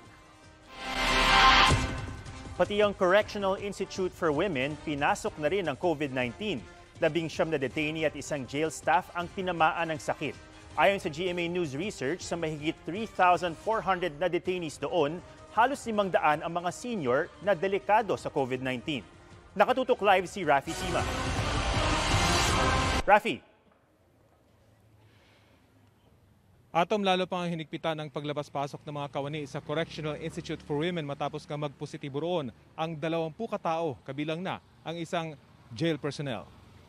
Pati ang Correctional Institute for Women, pinasok na rin ang COVID-19. 19 na detainee at isang jail staff ang tinamaan ng sakit. Ayon sa GMA News Research, sa mahigit 3,400 na detainees doon, halos 500 ang mga senior na delikado sa COVID-19. Nakatutok live si Rafi Sima. Rafi. Atom, lalo pang hinigpitan ang paglabas-pasok ng mga kawani sa Correctional Institute for Women matapos nga magpositibo roon ang 20 katao, kabilang na ang isang jail personnel.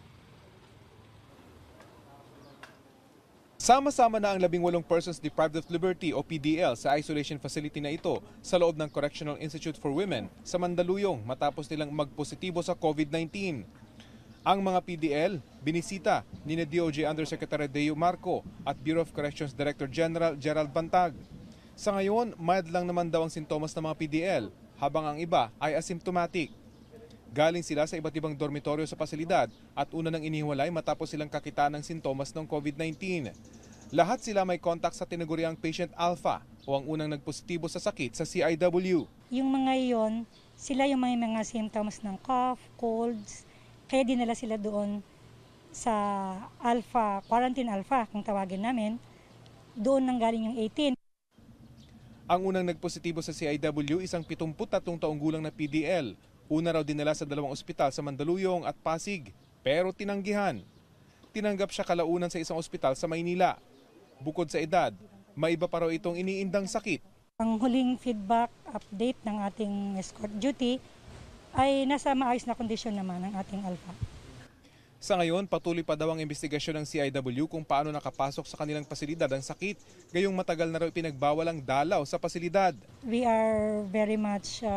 Sama-sama na ang 18 persons deprived of liberty o PDL sa isolation facility na ito sa loob ng Correctional Institute for Women sa Mandaluyong matapos nilang magpositibo sa COVID-19. Ang mga PDL, binisita ni DOJ Undersecretary Deo Marco at Bureau of Corrections Director General Gerald Bantag. Sa ngayon, mild lang naman daw ang sintomas ng mga PDL, habang ang iba ay asymptomatic. Galing sila sa iba't ibang dormitoryo sa pasilidad at una nang inihiwalay matapos silang kakita ng sintomas ng COVID-19. Lahat sila may contact sa tinaguriang patient alpha o ang unang nagpositibo sa sakit sa CIW. Yung mga iyon, sila yung mga symptoms ng cough, colds, kaya dinala sila doon sa alpha, quarantine alpha kung tawagin namin. Doon nang galing yung 18. Ang unang nagpositibo sa CIW isang 73 taong gulang na PDL. Una raw dinala sa 2 ospital sa Mandaluyong at Pasig, pero tinanggihan. Tinanggap siya kalaunan sa isang ospital sa Maynila. Bukod sa edad, may iba pa raw itong iniindang sakit. Ang huling feedback update ng ating escort duty ay nasa maayos na kondisyon naman ng ating alpha. Sa ngayon, patuloy pa daw ang investigasyon ng CIW kung paano nakapasok sa kanilang pasilidad ang sakit, gayong matagal na raw ipinagbawal ang dalaw sa pasilidad. We are very much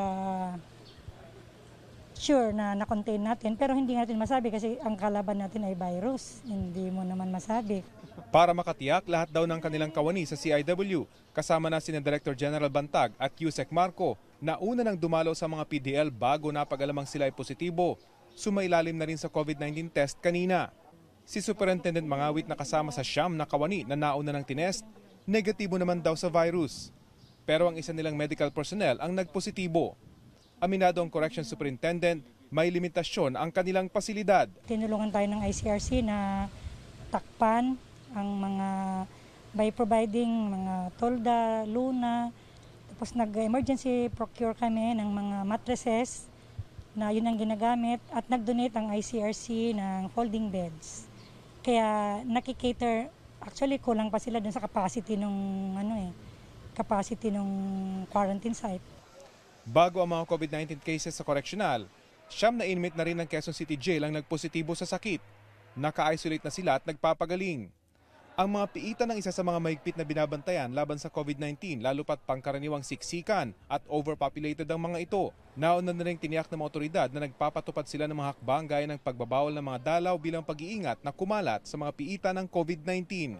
sure na na-contain natin, pero hindi natin masabi kasi ang kalaban natin ay virus. Hindi mo naman masabi. Para makatiyak, lahat daw ng kanilang kawani sa CIW, kasama na sina Director General Bantag at Yusek Marco, na una nang dumalaw sa mga PDL bago napag-alamang sila ay positibo. Sumailalim na rin sa COVID-19 test kanina. Si Superintendent Mangawit na kasama sa siyam na kawani na nauna ng tinest, negatibo naman daw sa virus. Pero ang isa nilang medical personnel ang nagpositibo. Aminado ang Corrections Superintendent, may limitasyon ang kanilang pasilidad. Tinulungan tayo ng ICRC na takpan ang mga by providing mga tolda, luna, tapos nag-emergency procure kami ng mga mattresses na yun ang ginagamit at nag-donate ang ICRC ng folding beds. Kaya nakikater, actually kulang pa sila dun sa capacity nung capacity nung quarantine site. Bago ang mga COVID-19 cases sa correctional, 9 na inmate na rin ng Quezon City Jail ang nagpositibo sa sakit. Naka-isolate na sila at nagpapagaling. Ang mga piitan ng isa sa mga mahigpit na binabantayan laban sa COVID-19, lalo pat pangkaraniwang siksikan at overpopulated ang mga ito. Nauna na rin tiniyak ng mga otoridad na nagpapatupad sila ng mga hakbang gaya ng pagbabawal ng mga dalaw bilang pag-iingat na kumalat sa mga piitan ng COVID-19.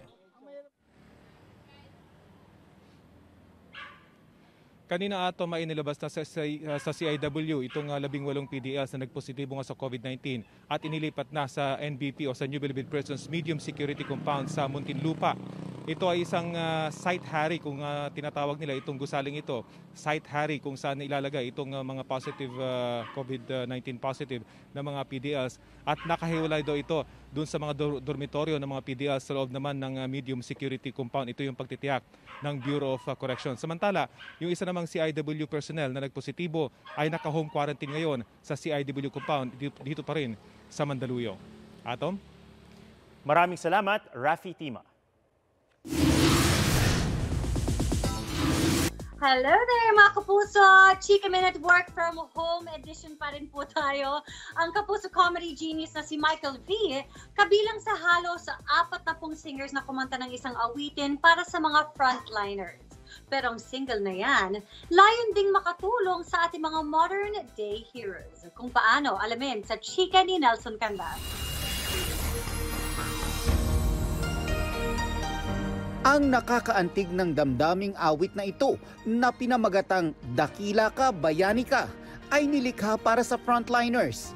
Kanina ato may inilabas na sa CIW itong 18 PDLs na nagpositibo nga sa COVID-19 at inilipat na sa NBP o sa New Bilibid Prisons Medium Security Compound sa Muntinlupa. Ito ay isang site harry kung tinatawag nila itong gusaling ito. Site harry kung saan ilalagay itong mga positive COVID-19 positive na mga PDLs at nakahiwalay daw ito doon sa mga dormitoryo ng mga PDLs sa loob naman ng medium security compound. Ito yung pagtitiyak ng Bureau of Corrections. Samantala, yung isa namang CIW personnel na nagpositibo ay naka-home quarantine ngayon sa CIW compound dito pa rin sa Mandaluyong. Atom? Maraming salamat, Rafi Tima. Hello there mga kapuso! Chika Minute Work from Home edition pa rin po tayo. Ang kapuso comedy genius na si Michael V, kabilang sa halos 40 singers na kumanta ng isang awitin para sa mga frontliners. Pero ang single na yan, layon ding makatulong sa ating mga modern day heroes. Kung paano, alamin sa Chika ni Nelson Candas. Ang nakakaantig ng damdaming awit na ito na pinamagatang Dakila Ka, Bayani Ka ay nilikha para sa frontliners.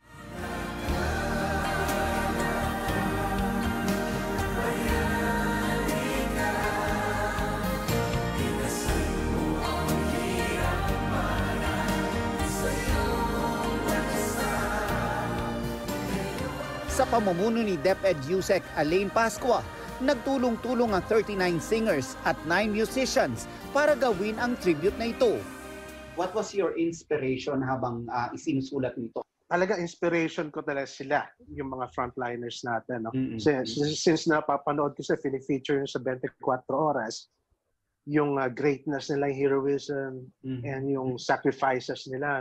Sa pamumuno ni DepEd Yusek Alain Pascua, nagtulong-tulong ang 39 singers at 9 musicians para gawin ang tribute na ito. What was your inspiration habang isinusulat nito? Talaga inspiration ko talaga sila, yung mga frontliners natin. No? Since napapanood ko sa feature sa 24 oras, yung greatness nila, yung heroism, and yung sacrifices nila.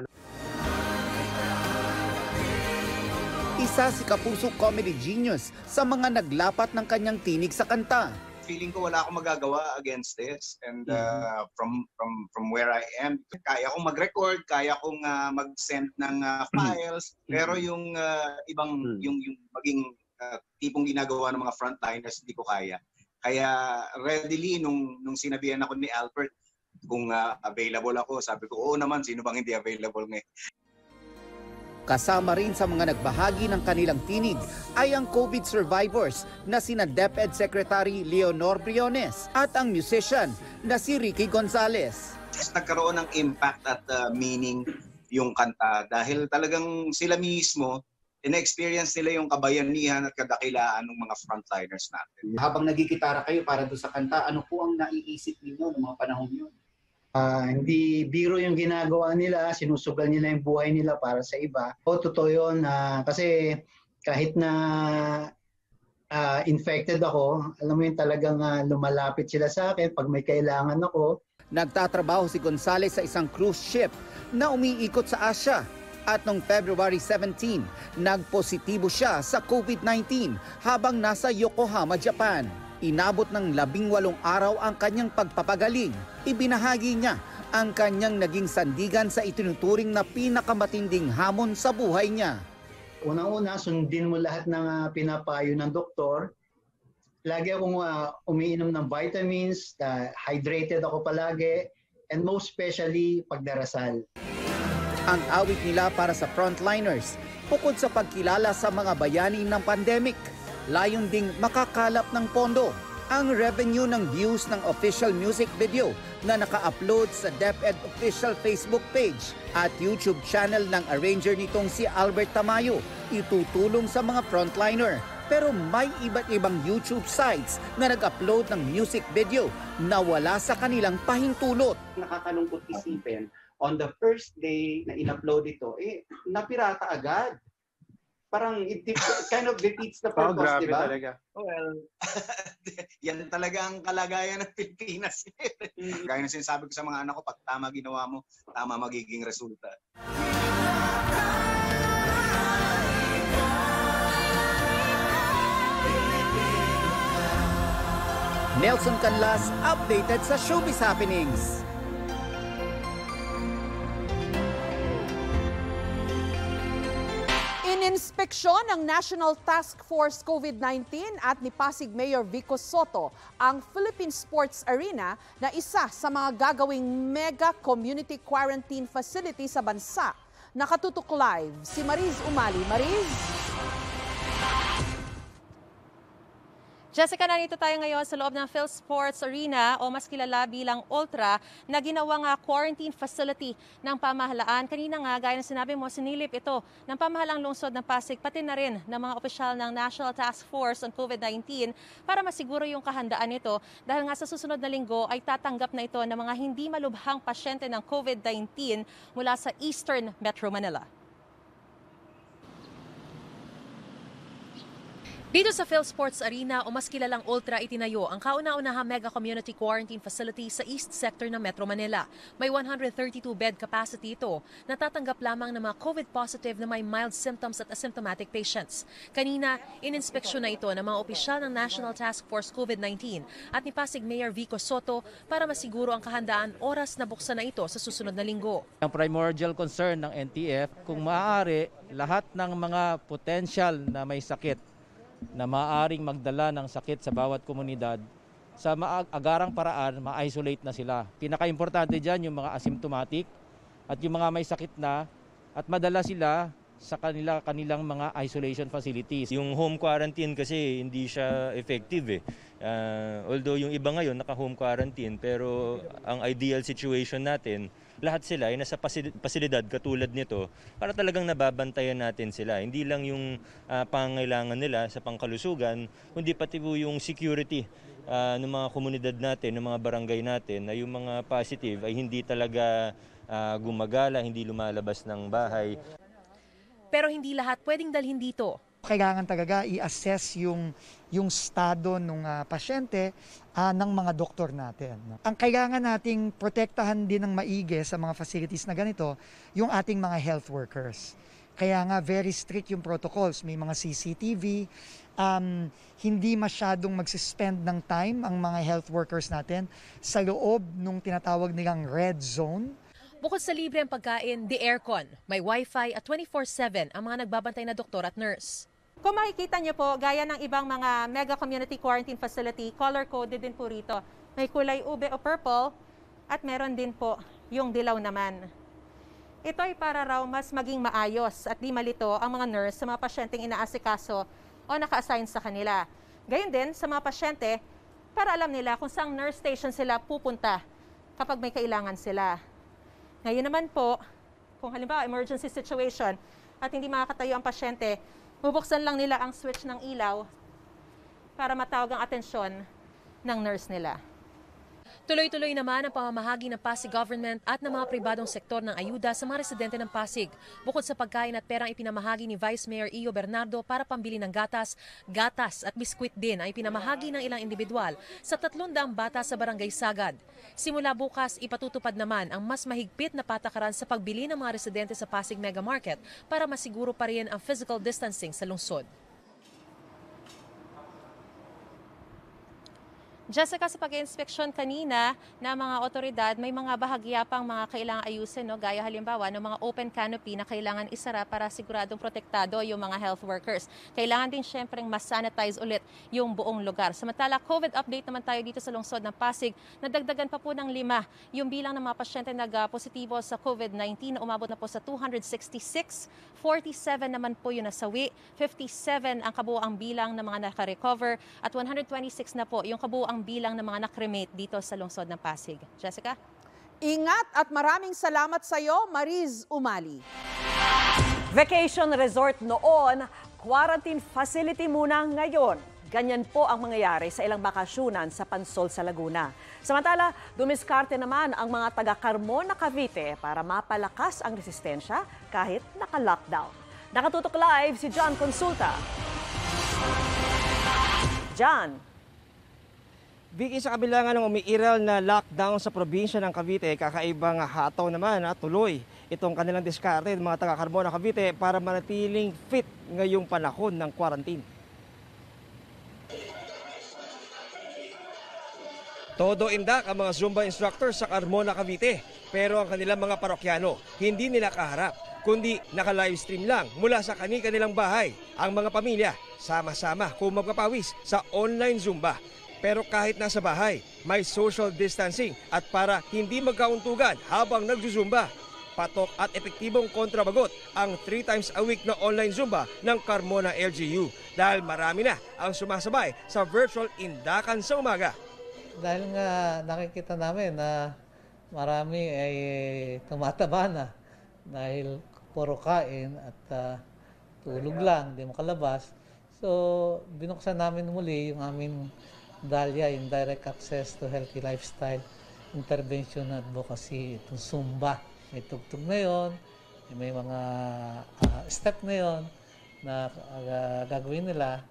Isa si Kapuso comedy genius sa mga naglapat ng kanyang tinig sa kanta. feeling ko wala akong magagawa against this. And from where I am, kaya kong mag-record, kaya kong mag-send ng files, pero yung ibang yung maging tipong ginagawa ng mga frontliners, hindi ko kaya. Kaya readily nung sinabihan ako ni Albert kung available ako, sabi ko, oo naman, sino bang hindi available ngayon? Kasama rin sa mga nagbahagi ng kanilang tinig ay ang COVID survivors na sina DepEd Secretary Leonor Briones at ang musician na si Ricky Gonzalez. Nagkaroon ng impact at meaning yung kanta dahil talagang sila mismo ina-experience nila yung kabayanihan at kadakilaan ng mga frontliners natin. Habang nagigitara kayo para doon sa kanta, ano po ang naiisip ninyo ng mga panahon yun? Hindi biro yung ginagawa nila, sinusugal nila yung buhay nila para sa iba. O totoo yun, kasi kahit na infected ako, alam mo yun talagang lumalapit sila sa akin pag may kailangan ako. Nagtatrabaho si Gonzalez sa isang cruise ship na umiikot sa Asia. At noong February 17, nagpositibo siya sa COVID-19 habang nasa Yokohama, Japan. Inabot ng 18 araw ang kanyang pagpapagaling. Ibinahagi niya ang kanyang naging sandigan sa itinuturing na pinakamatinding hamon sa buhay niya. Unang-una, sundin mo lahat ng pinapayo ng doktor. Lagi akong umiinom ng vitamins, hydrated ako palagi, and most especially pagdarasal. Ang awit nila para sa frontliners, bukod sa pagkilala sa mga bayani ng pandemic, layon ding makakalap ng pondo ang revenue ng views ng official music video na naka-upload sa DepEd official Facebook page at YouTube channel ng arranger nitong si Albert Tamayo, itutulong sa mga frontliner. Pero may iba't ibang YouTube sites na nag-upload ng music video na wala sa kanilang pahintulot. Nakakalungkot isipin, on the first day na in-upload ito, napirata agad. Parang it kind of defeats the purpose, di ba? Talaga. Well, yan talaga ang kalagayan ng Pilipinas. Gaya na sinasabi ko sa mga anak ko, pag tama ginawa mo, tama magiging resulta. Nelson Canlas, updated sa Showbiz Happenings. Ininspeksyon ng National Task Force COVID-19 at ni Pasig Mayor Vico Soto ang Philippine Sports Arena na isa sa mga gagawing mega community quarantine facility sa bansa. Nakatutok live si Mariz Umali. Mariz? Jessica, nandito tayo ngayon sa loob ng PhilSports Arena o mas kilala bilang Ultra na ginawang quarantine facility ng pamahalaan. Kanina nga, gaya ng sinabi mo, sinilip ito ng pamahalang lungsod ng Pasig, pati na rin ng mga opisyal ng National Task Force on COVID-19 para masiguro yung kahandaan nito dahil nga sa susunod na linggo ay tatanggap na ito ng mga hindi malubhang pasyente ng COVID-19 mula sa Eastern Metro Manila. Dito sa PhilSports Arena o mas kilalang Ultra, itinayo ang kauna-unahang mega community quarantine facility sa East Sector ng Metro Manila. May 132-bed capacity ito. Natatanggap lamang ng mga COVID positive na may mild symptoms at asymptomatic patients. Kanina, ininspeksyon na ito ng mga opisyal ng National Task Force COVID-19 at ni Pasig Mayor Vico Soto para masiguro ang kahandaan oras na buksan na ito sa susunod na linggo. Ang primordial concern ng NTF, kung maaari, lahat ng mga potential na may sakit na maaaring magdala ng sakit sa bawat komunidad, sa maagarang paraan, ma-isolate na sila. Pinaka-importante dyan yung mga asymptomatic at yung mga may sakit na at madala sila sa kanilang mga isolation facilities. Yung home quarantine kasi hindi siya effective although yung iba ngayon naka-home quarantine, pero ang ideal situation natin, lahat sila ay nasa pasilidad katulad nito para talagang nababantayan natin sila. Hindi lang yung pangangailangan nila sa pangkalusugan, kundi pati po yung security ng mga komunidad natin, ng mga barangay natin, na yung mga positive ay hindi talaga gumagala, hindi lumalabas ng bahay. Pero hindi lahat pwedeng dalhin dito. Kailangan talaga i-assess yung estado ng pasyente ng mga doktor natin. Ang kailangan nating protektahan din ng maigi sa mga facilities na ganito, yung ating mga health workers. Kaya nga very strict yung protocols. May mga CCTV, hindi masyadong magsispend ng time ang mga health workers natin sa loob nung tinatawag nilang red zone. Bukod sa libre ang pagkain, the aircon, may wifi at 24/7 ang mga nagbabantay na doktor at nurse. Kung makikita niyo po, gaya ng ibang mga mega community quarantine facility, color-coded din po rito. May kulay ube o purple at meron din po yung dilaw naman. Ito ay para raw mas maging maayos at di malito ang mga nurse sa mga pasyenteng inaasikaso o naka-assign sa kanila. Gayon din sa mga pasyente para alam nila kung saang nurse station sila pupunta kapag may kailangan sila. Ngayon naman po, kung halimbawa emergency situation at hindi makakatayo ang pasyente, bubuksan lang nila ang switch ng ilaw para matawag ang atensyon ng nurse nila. Tuloy-tuloy naman ang pamamahagi ng Pasig government at ng mga pribadong sektor ng ayuda sa mga residente ng Pasig. Bukod sa pagkain at perang ipinamahagi ni Vice Mayor Io Bernardo para pambili ng gatas at biskwit din ay ipinamahagi ng ilang individual sa 300 bata sa Barangay Sagad. Simula bukas, ipatutupad naman ang mas mahigpit na patakaran sa pagbili ng mga residente sa Pasig Mega Market para masiguro pa rin ang physical distancing sa lungsod. Jessica, sa pag-inspeksyon kanina ng mga otoridad, may mga bahagya pang mga kailangang ayusin, no? Gaya halimbawa ng mga open canopy na kailangan isara para siguradong protektado yung mga health workers. Kailangan din syempre mas-sanitize ulit yung buong lugar. Samantala, COVID update naman tayo dito sa lungsod ng Pasig. Nadagdagan pa po ng 5 yung bilang ng mga pasyente nag-positibo sa COVID-19 na umabot na po sa 266. 47 naman po yung nasawi, 57 ang kabuoang bilang ng mga naka-recover at 126 na po yung kabuoang bilang ng mga nakremate dito sa lungsod ng Pasig. Jessica? Ingat at maraming salamat sa iyo, Mariz Umali. Vacation resort noon, quarantine facility muna ngayon. Ganyan po ang mangyayari sa ilang bakasyunan sa Pansol sa Laguna. Samantala, dumiskarte naman ang mga taga-Carmona, Cavite para mapalakas ang resistensya kahit naka-lockdown. Nakatutok live si John Consulta. John. Vicky, sa kabila nga ng umiiral na lockdown sa probinsya ng Cavite, kakaibang hataw naman at tuloy itong kanilang diskarte ng mga taga-Carmona, Cavite para manatiling fit ngayong panahon ng quarantine. Todo indak ang mga Zumba instructors sa Carmona, Cavite, pero ang kanilang mga parokyano hindi nila kaharap, kundi naka-livestream lang mula sa kanilang bahay. Ang mga pamilya sama-sama kumagpapawis sa online Zumba. Pero kahit nasa bahay, may social distancing at para hindi magkauntugan habang nagzuzumba. Patok at epektibong kontrabagot ang 3 times a week na online Zumba ng Carmona LGU dahil marami na ang sumasabay sa virtual indakan sa umaga. Dahil nga nakikita namin na marami ay tumataba na dahil puro kain at tulog lang, hindi makalabas. So binuksan namin muli yung aming DALIA, yung Direct Access to Healthy Lifestyle Intervention Advocacy, itong Zumba. May tugtog na yun, may mga step na yun na gagawin nila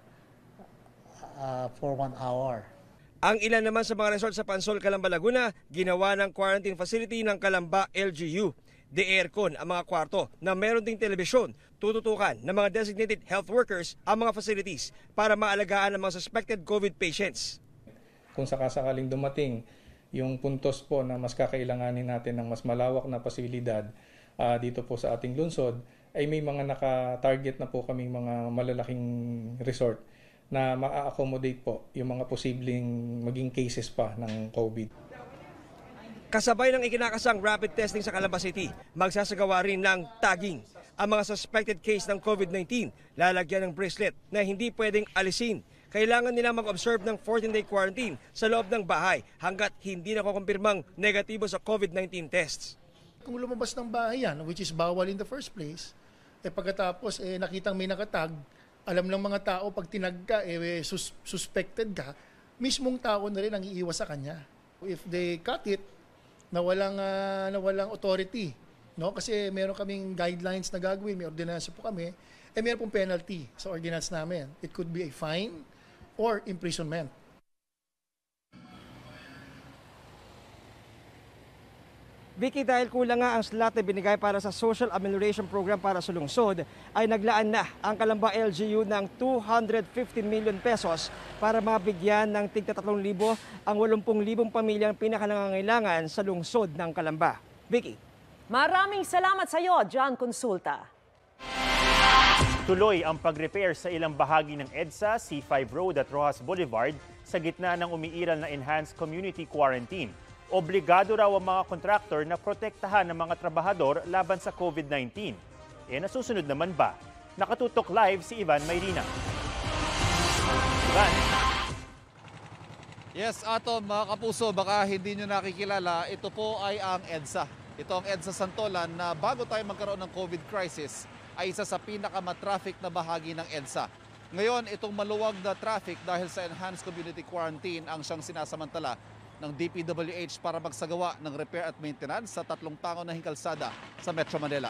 for 1 hour. Ang ilan naman sa mga resort sa Pansol, Calamba, Laguna, ginawa ng quarantine facility ng Calamba LGU. De aircon ang mga kwarto na meron ding telebisyon. Tututukan ng mga designated health workers ang mga facilities para maalagaan ang mga suspected COVID patients. Kung sakasakaling dumating yung puntos po na mas kakailanganin natin ng mas malawak na pasilidad dito po sa ating lungsod, ay may mga naka-target na po kaming mga malalaking resort na ma-accommodate po yung mga posibleng maging cases pa ng COVID. Kasabay ng ikinakasang rapid testing sa Calamba City, magsasagawa rin ng tagging. Ang mga suspected case ng COVID-19, lalagyan ng bracelet na hindi pwedeng alisin. Kailangan nila mag-observe ng 14-day quarantine sa loob ng bahay hanggat hindi nakukumpirmang negatibo sa COVID-19 tests. Kung lumabas ng bahay yan, which is bawal in the first place, pagkatapos nakitang may nakatag, alam ng mga tao pag tinag ka, suspected ka, mismong tao na rin ang iiwas sa kanya. If they cut it, na walang authority, no? Kasi meron kaming guidelines na gagawin, may ordinansa po kami, meron pong penalty sa ordinance namin. It could be a fine or imprisonment. Vicky, dahil kulang nga ang slot na binigay para sa Social Amelioration Program para sa lungsod, ay naglaan na ang Calamba LGU ng 250 million pesos para mabigyan ng tig 3,000 ang 80,000 pamilyang pinakanangangailangan sa lungsod ng Calamba. Vicky. Maraming salamat sa iyo, John Consulta. Tuloy ang pag-repair sa ilang bahagi ng EDSA, C5 Road at Rojas Boulevard sa gitna ng umiiral na enhanced community quarantine. Obligado raw ang mga kontraktor na protektahan ng mga trabahador laban sa COVID-19. Nasusunod naman ba? Nakatutok live si Ivan Mayrina. Ivan. Yes, Atom, mga kapuso, baka hindi nyo nakikilala, ito po ay ang EDSA. Ito ang EDSA Santolan na bago tayo magkaroon ng COVID crisis, ay isa sa pinakamatraffic na bahagi ng EDSA. Ngayon, itong maluwag na traffic dahil sa enhanced community quarantine ang siyang sinasamantala ng DPWH para magsagawa ng repair at maintenance sa 3 pangunahing kalsada sa Metro Manila.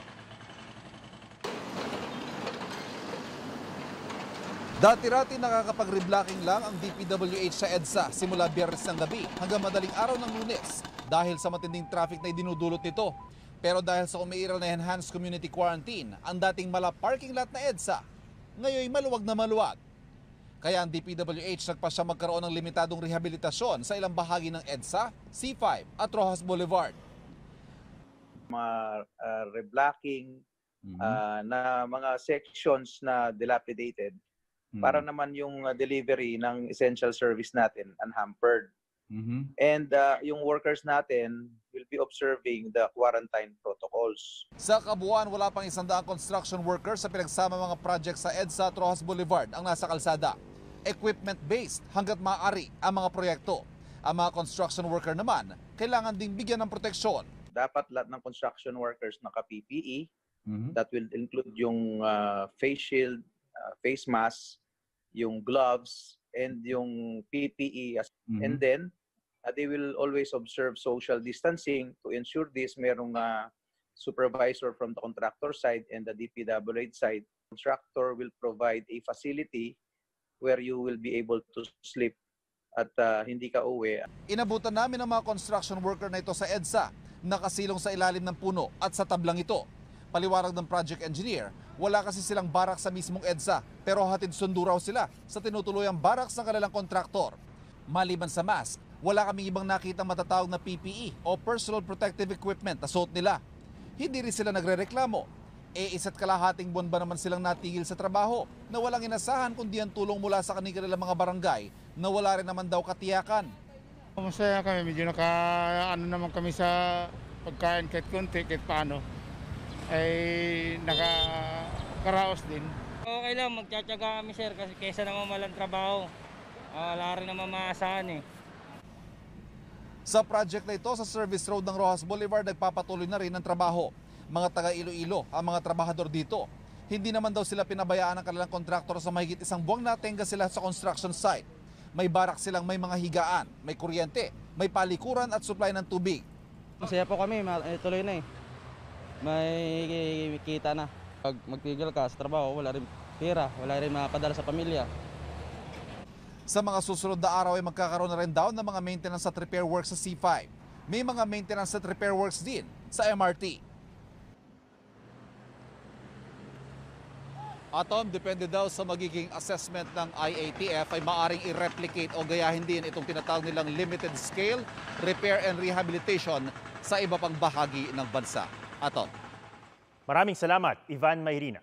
Dati-rati nakakapag-reblocking lang ang DPWH sa EDSA simula Biyernes ng gabi hanggang madaling araw ng Lunes dahil sa matinding traffic na idinudulot nito. Pero dahil sa umiiral na enhanced community quarantine, ang dating mala parking lot na EDSA, ngayon maluwag na maluwag. Kaya ang DPWH nagpasya magkaroon ng limitadong rehabilitasyon sa ilang bahagi ng EDSA, C5 at Rojas Boulevard. Mga reblocking na mga sections na dilapidated para naman yung delivery ng essential service natin unhampered. And yung workers natin will be observing the quarantine protocols. Sa kabuuan, wala pang 100 construction workers sa pinagsama mga project sa EDSA at Rojas Boulevard ang nasa kalsada. Equipment-based hanggat maaari ang mga proyekto. Ang mga construction worker naman, kailangan ding bigyan ng proteksyon. Dapat lahat ng construction workers naka-PPE. That will include yung face shield, face mask, yung gloves, and yung PPE. And then, they will always observe social distancing. To ensure this, merong supervisor from the contractor side and the DPWH side. Contractor will provide a facility where you will be able to sleep at hindi ka uwi. Inabutan namin ang mga construction worker na ito sa EDSA, nakasilong sa ilalim ng puno at sa tablang ito. Paliwanag ng project engineer, wala kasi silang barak sa mismong EDSA, pero hatid sundo raw sila sa tinutuluyang barak ng kanilang kontraktor. Maliban sa mask, wala kaming ibang nakitang matatawag na PPE o personal protective equipment na suot nila. Hindi rin sila nagrereklamo. Isa't kalahating buwan ba naman silang natigil sa trabaho na walang inasahan kundi ang tulong mula sa kanilang mga barangay na wala rin naman daw katiyakan. Masaya kami, medyo naman kami sa pagkain kahit konti, kahit paano. Ay nakakaraos din. Okay lang, magtsatsaga kami sir kasi kaysa naman walang trabaho. Wala rin naman maasahan eh. Sa project na ito sa Service Road ng Rojas Boulevard, nagpapatuloy na rin ang trabaho. Mga taga Iloilo ang mga trabahador dito. Hindi naman daw sila pinabayaan ng kanilang kontraktor sa mahigit 1 buwang natenga sila sa construction site. May barak silang may mga higaan, may kuryente, may palikuran at supply ng tubig. Masaya po kami, tuloy na eh. May kita na. Pag magpigil ka sa trabaho, wala rin pera, wala rin makapadala sa pamilya. Sa mga susunod na araw ay magkakaroon na rin daw ng mga maintenance at repair works sa C5. May mga maintenance at repair works din sa MRT. Atom, depende daw sa magiging assessment ng IATF ay maaring i-replicate o gayahin din itong tinatawag nilang limited scale repair and rehabilitation sa iba pang bahagi ng bansa. Atom. Maraming salamat, Ivan Mayrina.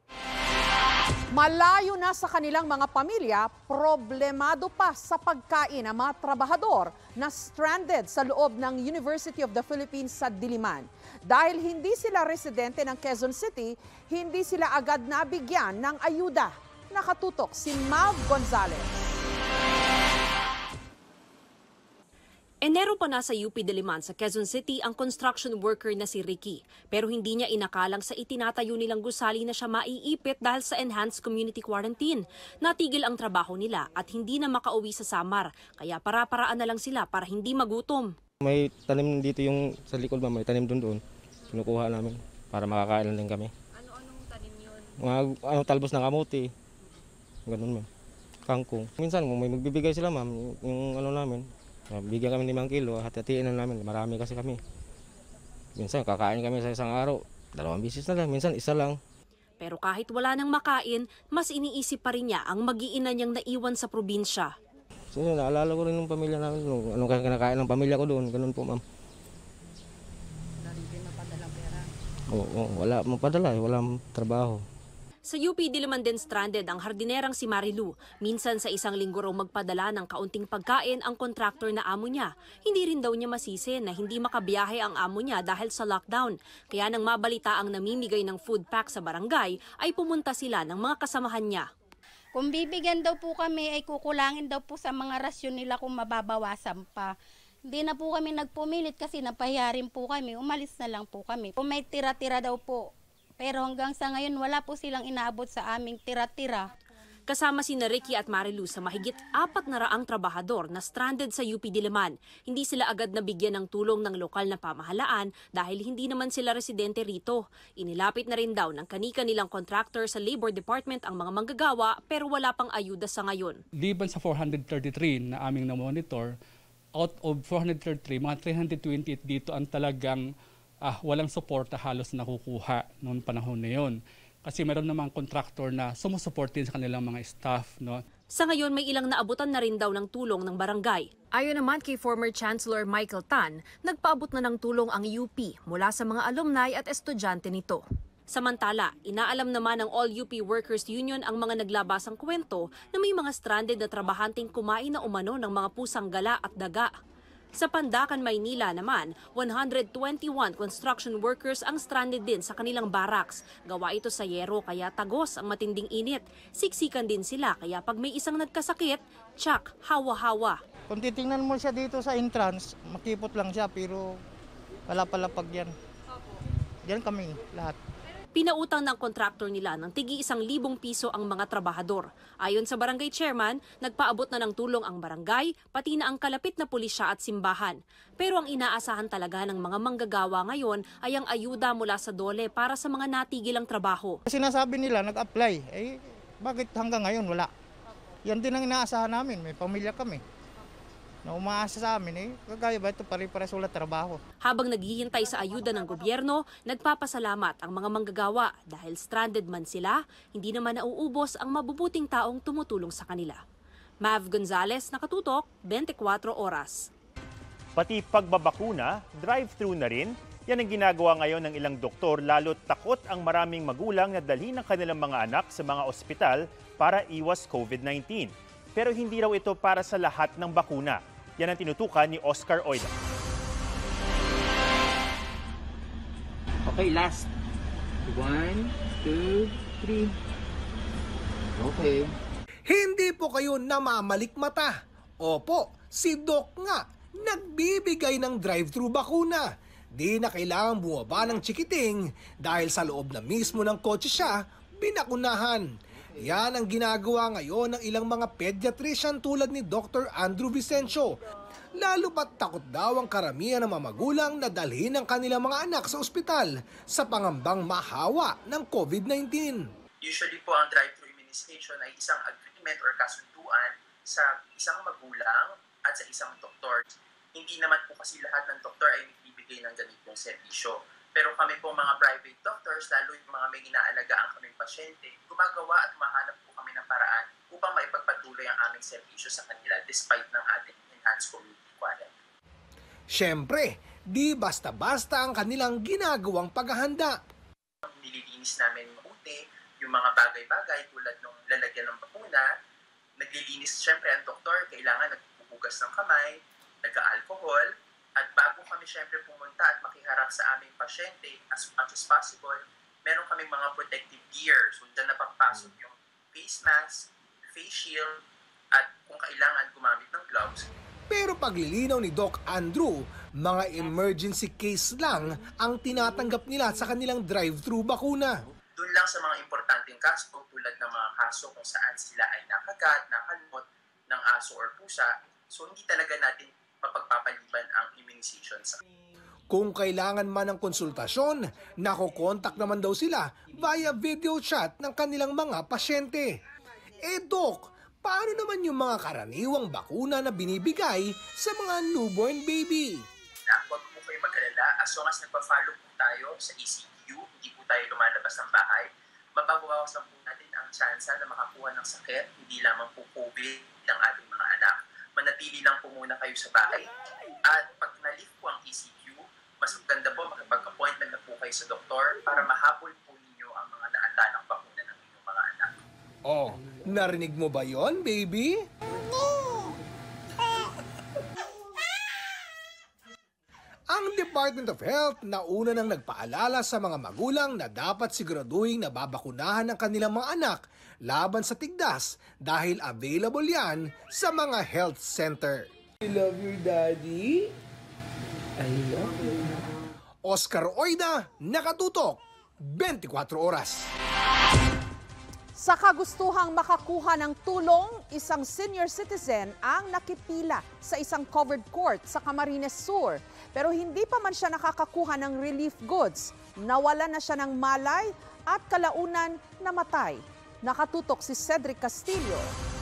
Malayo na sa kanilang mga pamilya, problemado pa sa pagkain ang mga trabahador na stranded sa loob ng University of the Philippines sa Diliman. Dahil hindi sila residente ng Quezon City, hindi sila agad nabigyan ng ayuda. Nakatutok si Mav Gonzalez. Enero pa nasa UP Diliman sa Quezon City ang construction worker na si Ricky. Pero hindi niya inakalang sa itinatayo nilang gusali na siya maiipit dahil sa enhanced community quarantine. Natigil ang trabaho nila at hindi na makauwi sa Samar. Kaya para-paraan na lang sila para hindi magutom. May tanim dito yung sa likod, may tanim doon. Kinukuha namin para makakain din kami. Ano-anong tanim yun? Mga talbos ng kamote. Ganun, ma'am. Kangkong. Minsan kung may magbibigay sila, ma'am, yung namin. Bigyan kami 5 kilo, hati-hatiin na namin. Marami kasi kami. Minsan kakain kami sa isang araw, 2 beses na lang, minsan 1 lang. Pero kahit wala nang makain, mas iniisip pa rin niya ang mag-iina niyang naiwan sa probinsya. So, naalala ko rin ng pamilya namin, anong kinakain ng pamilya ko doon, ganun po ma'am. Oo, wala mapadala, walang trabaho. Sa UP Diliman din stranded ang hardinerang si Marilu. Minsan sa isang linggo raw magpadala ng kaunting pagkain ang kontraktor na amo niya. Hindi rin daw niya masisi na hindi makabiyahe ang amo niya dahil sa lockdown. Kaya nang mabalita ang namimigay ng food pack sa barangay, ay pumunta sila ng mga kasamahan niya. Kung bibigyan daw po kami ay kukulangin daw po sa mga rasyon nila kung mababawasan pa. Hindi na po kami nagpumilit kasi napahiya rin po kami. Umalis na lang po kami. Kung may tira-tira daw po. Pero hanggang sa ngayon, wala po silang inaabot sa aming tira-tira. Kasama si Ricky at Marilu sa mahigit 400 trabahador na stranded sa UP Diliman. Hindi sila agad nabigyan ng tulong ng lokal na pamahalaan dahil hindi naman sila residente rito. Inilapit na rin daw ng kani-kanilang contractor sa Labor Department ang mga manggagawa pero wala pang ayuda sa ngayon. Liban sa 433 na aming na-monitor, out of 433, mga 328 dito ang talagang walang suporta halos nakukuha noong panahon na yon. Kasi meron namang contractor na sumusuport din sa kanilang mga staff. No? Sa ngayon, may ilang naabutan na rin daw ng tulong ng barangay. Ayon naman kay former Chancellor Michael Tan, nagpaabot na ng tulong ang UP mula sa mga alumni at estudyante nito. Samantala, inaalam naman ng All UP Workers Union ang mga naglabasang kwento na may mga stranded na trabahanteng kumain na umano ng mga pusang gala at daga. Sa Pandacan, Maynila naman, 121 construction workers ang stranded din sa kanilang barracks. Gawa ito sa yero kaya tagos ang matinding init. Siksikan din sila kaya pag may isang nagkasakit, tsak, hawa-hawa. Kung titingnan mo siya dito sa entrance, makipot lang siya pero wala palapag yan. Diyan kami lahat. Pinautang ng kontraktor nila ng tigi 1,000 piso ang mga trabahador. Ayon sa barangay chairman, nagpaabot na ng tulong ang barangay, pati na ang kalapit na pulisya at simbahan. Pero ang inaasahan talaga ng mga manggagawa ngayon ay ang ayuda mula sa DOLE para sa mga natigilang trabaho. Sinasabi nila nag-apply, bakit hanggang ngayon wala? Yan din ang inaasahan namin, may pamilya kami. Na umaasa sa amin, kagaya ba ito pare-pares wala trabaho. Habang naghihintay sa ayuda ng gobyerno, nagpapasalamat ang mga manggagawa dahil stranded man sila, hindi naman nauubos ang mabubuting taong tumutulong sa kanila. Mav Gonzalez, Nakatutok, 24 Oras. Pati pagbabakuna, drive-thru na rin, yan ang ginagawa ngayon ng ilang doktor lalo't takot ang maraming magulang na dalhin ang kanilang mga anak sa mga ospital para iwas COVID-19. Pero hindi raw ito para sa lahat ng bakuna. Yan ang tinutukan ni Oscar Oida. Okay, last. 1, 2, 3. Okay. Hindi po kayo namamalikmata. Opo, si Doc nga, nagbibigay ng drive-thru bakuna. Di na kailangang bumaba ng chikiting dahil sa loob na mismo ng kotse siya, binakunahan. Yan ang ginagawa ngayon ng ilang mga pediatrician tulad ni Dr. Andrew Vicencio. Lalo pat takot daw ang karamihan ng mga magulang na dalhin ang kanilang mga anak sa ospital sa pangambang mahawa ng COVID-19. Usually po ang drive-thru immunization ay isang agreement or kasunduan sa isang magulang at sa isang doktor. Hindi naman po kasi lahat ng doktor ay nagbibigay ng ganitong serbisyo. Pero kami po mga private doctors, lalo yung mga may inaalagaan kaming pasyente, gumagawa at mahanap po kami ng paraan upang maipagpatuloy ang aming serbisyo sa kanila despite ng ating enhanced community quarantine. Siyempre, di basta-basta ang kanilang ginagawang paghahanda. Nililinis namin mabuti yung mga bagay-bagay tulad ng lalagyan ng bakuna. Naglilinis siyempre ang doktor, kailangan nagpupugas ng kamay, nag-alcohol. At bago kami siyempre pumunta at makiharap sa aming pasyente as much as possible, meron kaming mga protective gear. So dyan napapasok yung face mask, face shield, at kung kailangan gumamit ng gloves. Pero paglilinaw ni Doc Andrew, mga emergency case lang ang tinatanggap nila sa kanilang drive-thru bakuna. Doon lang sa mga importanteng kaso tulad ng mga kaso kung saan sila ay nakagat, nakalmot ng aso or pusa. So hindi talaga natin mapagpapaliban ang immunization sa. Kung kailangan man ng konsultasyon, nakokontak naman daw sila via video chat ng kanilang mga pasyente. Doc, paano naman yung mga karaniwang bakuna na binibigay sa mga newborn baby? Huwag po kayo mag-alala as long as nagpa-follow po tayo sa ECQ, hindi po tayo lumalabas ng bahay, mababawasan po natin ang tsansa na makakuha ng sakit, hindi lamang po COVID ng ating mga anak. Manatili lang po muna kayo sa bahay. At pag na-lift po ang ECQ, mas maganda po makipag-appointment na po kayo sa doktor para mahabol po ninyo ang mga naantanang bakuna ng inyong mga anak. Oh, narinig mo ba yon, baby? Ang Department of Health nauna nang nagpaalala sa mga magulang na dapat siguraduhin na babakunahan ang kanilang mga anak laban sa tigdas dahil available yan sa mga health center. You love your daddy? I love you. Oscar Oida, Nakatutok, 24 Oras. Sa kagustuhang makakuha ng tulong, isang senior citizen ang nakipila sa isang covered court sa Camarines Sur. Pero hindi pa man siya nakakakuha ng relief goods. Nawala na siya ng malay at kalaunan namatay. Nakatutok si Cedric Castillo.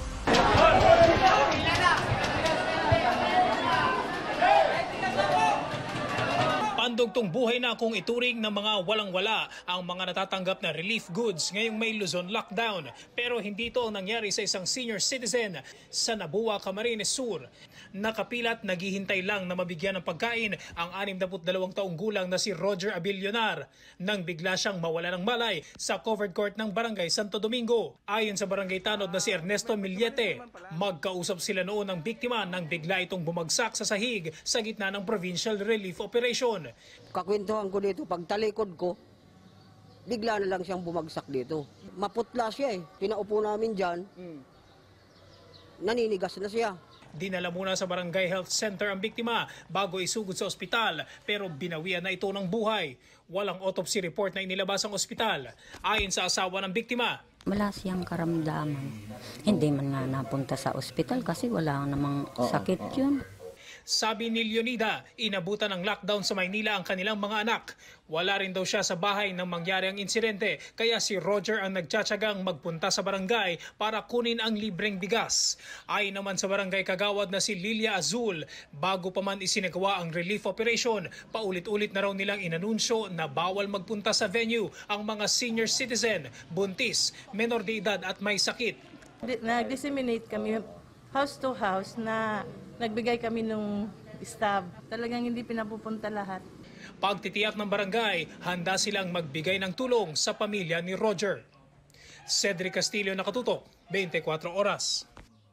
Pandugtong buhay na kung ituring ng mga walang-wala ang mga natatanggap na relief goods ngayong may Luzon lockdown. Pero hindi ito ang nangyari sa isang senior citizen sa Nabua, Camarines Sur. Nakapilat, naghihintay lang na mabigyan ng pagkain ang 62 taong gulang na si Roger Abilionar nang bigla siyang mawala ng malay sa covered court ng Barangay Santo Domingo. Ayon sa barangay tanod na si Ernesto Millete, magkausap sila noon ng biktima nang bigla itong bumagsak sa sahig sa gitna ng provincial relief operation. Kakwentuhan ko dito, pag talikod ko, bigla na lang siyang bumagsak dito. Maputla siya eh. Pinaupo namin dyan, naninigas na siya. Dinala muna sa Barangay Health Center ang biktima bago isugod sa ospital pero binawian na ito ng buhay. Walang autopsy report na inilabas ang ospital. Ayon sa asawa ng biktima, wala siyang karamdaman. Hindi man nga napunta sa ospital kasi wala namang sakit yun. Sabi ni Leonida, inabutan ng lockdown sa Maynila ang kanilang mga anak. Wala rin daw siya sa bahay nang mangyari ang insidente, kaya si Roger ang nagtsatsagang magpunta sa barangay para kunin ang libreng bigas. Ayon naman sa barangay kagawad na si Lilia Azul, bago pa man isinagawa ang relief operation, paulit-ulit na raw nilang inanunsyo na bawal magpunta sa venue ang mga senior citizen, buntis, menor de edad at may sakit. Nag-disseminate kami house to house na nagbigay kami ng staff. Talagang hindi pinapupunta lahat. Pagtitiyak ng barangay, handa silang magbigay ng tulong sa pamilya ni Roger. Cedric Castillo, Nakatutok, 24 Oras.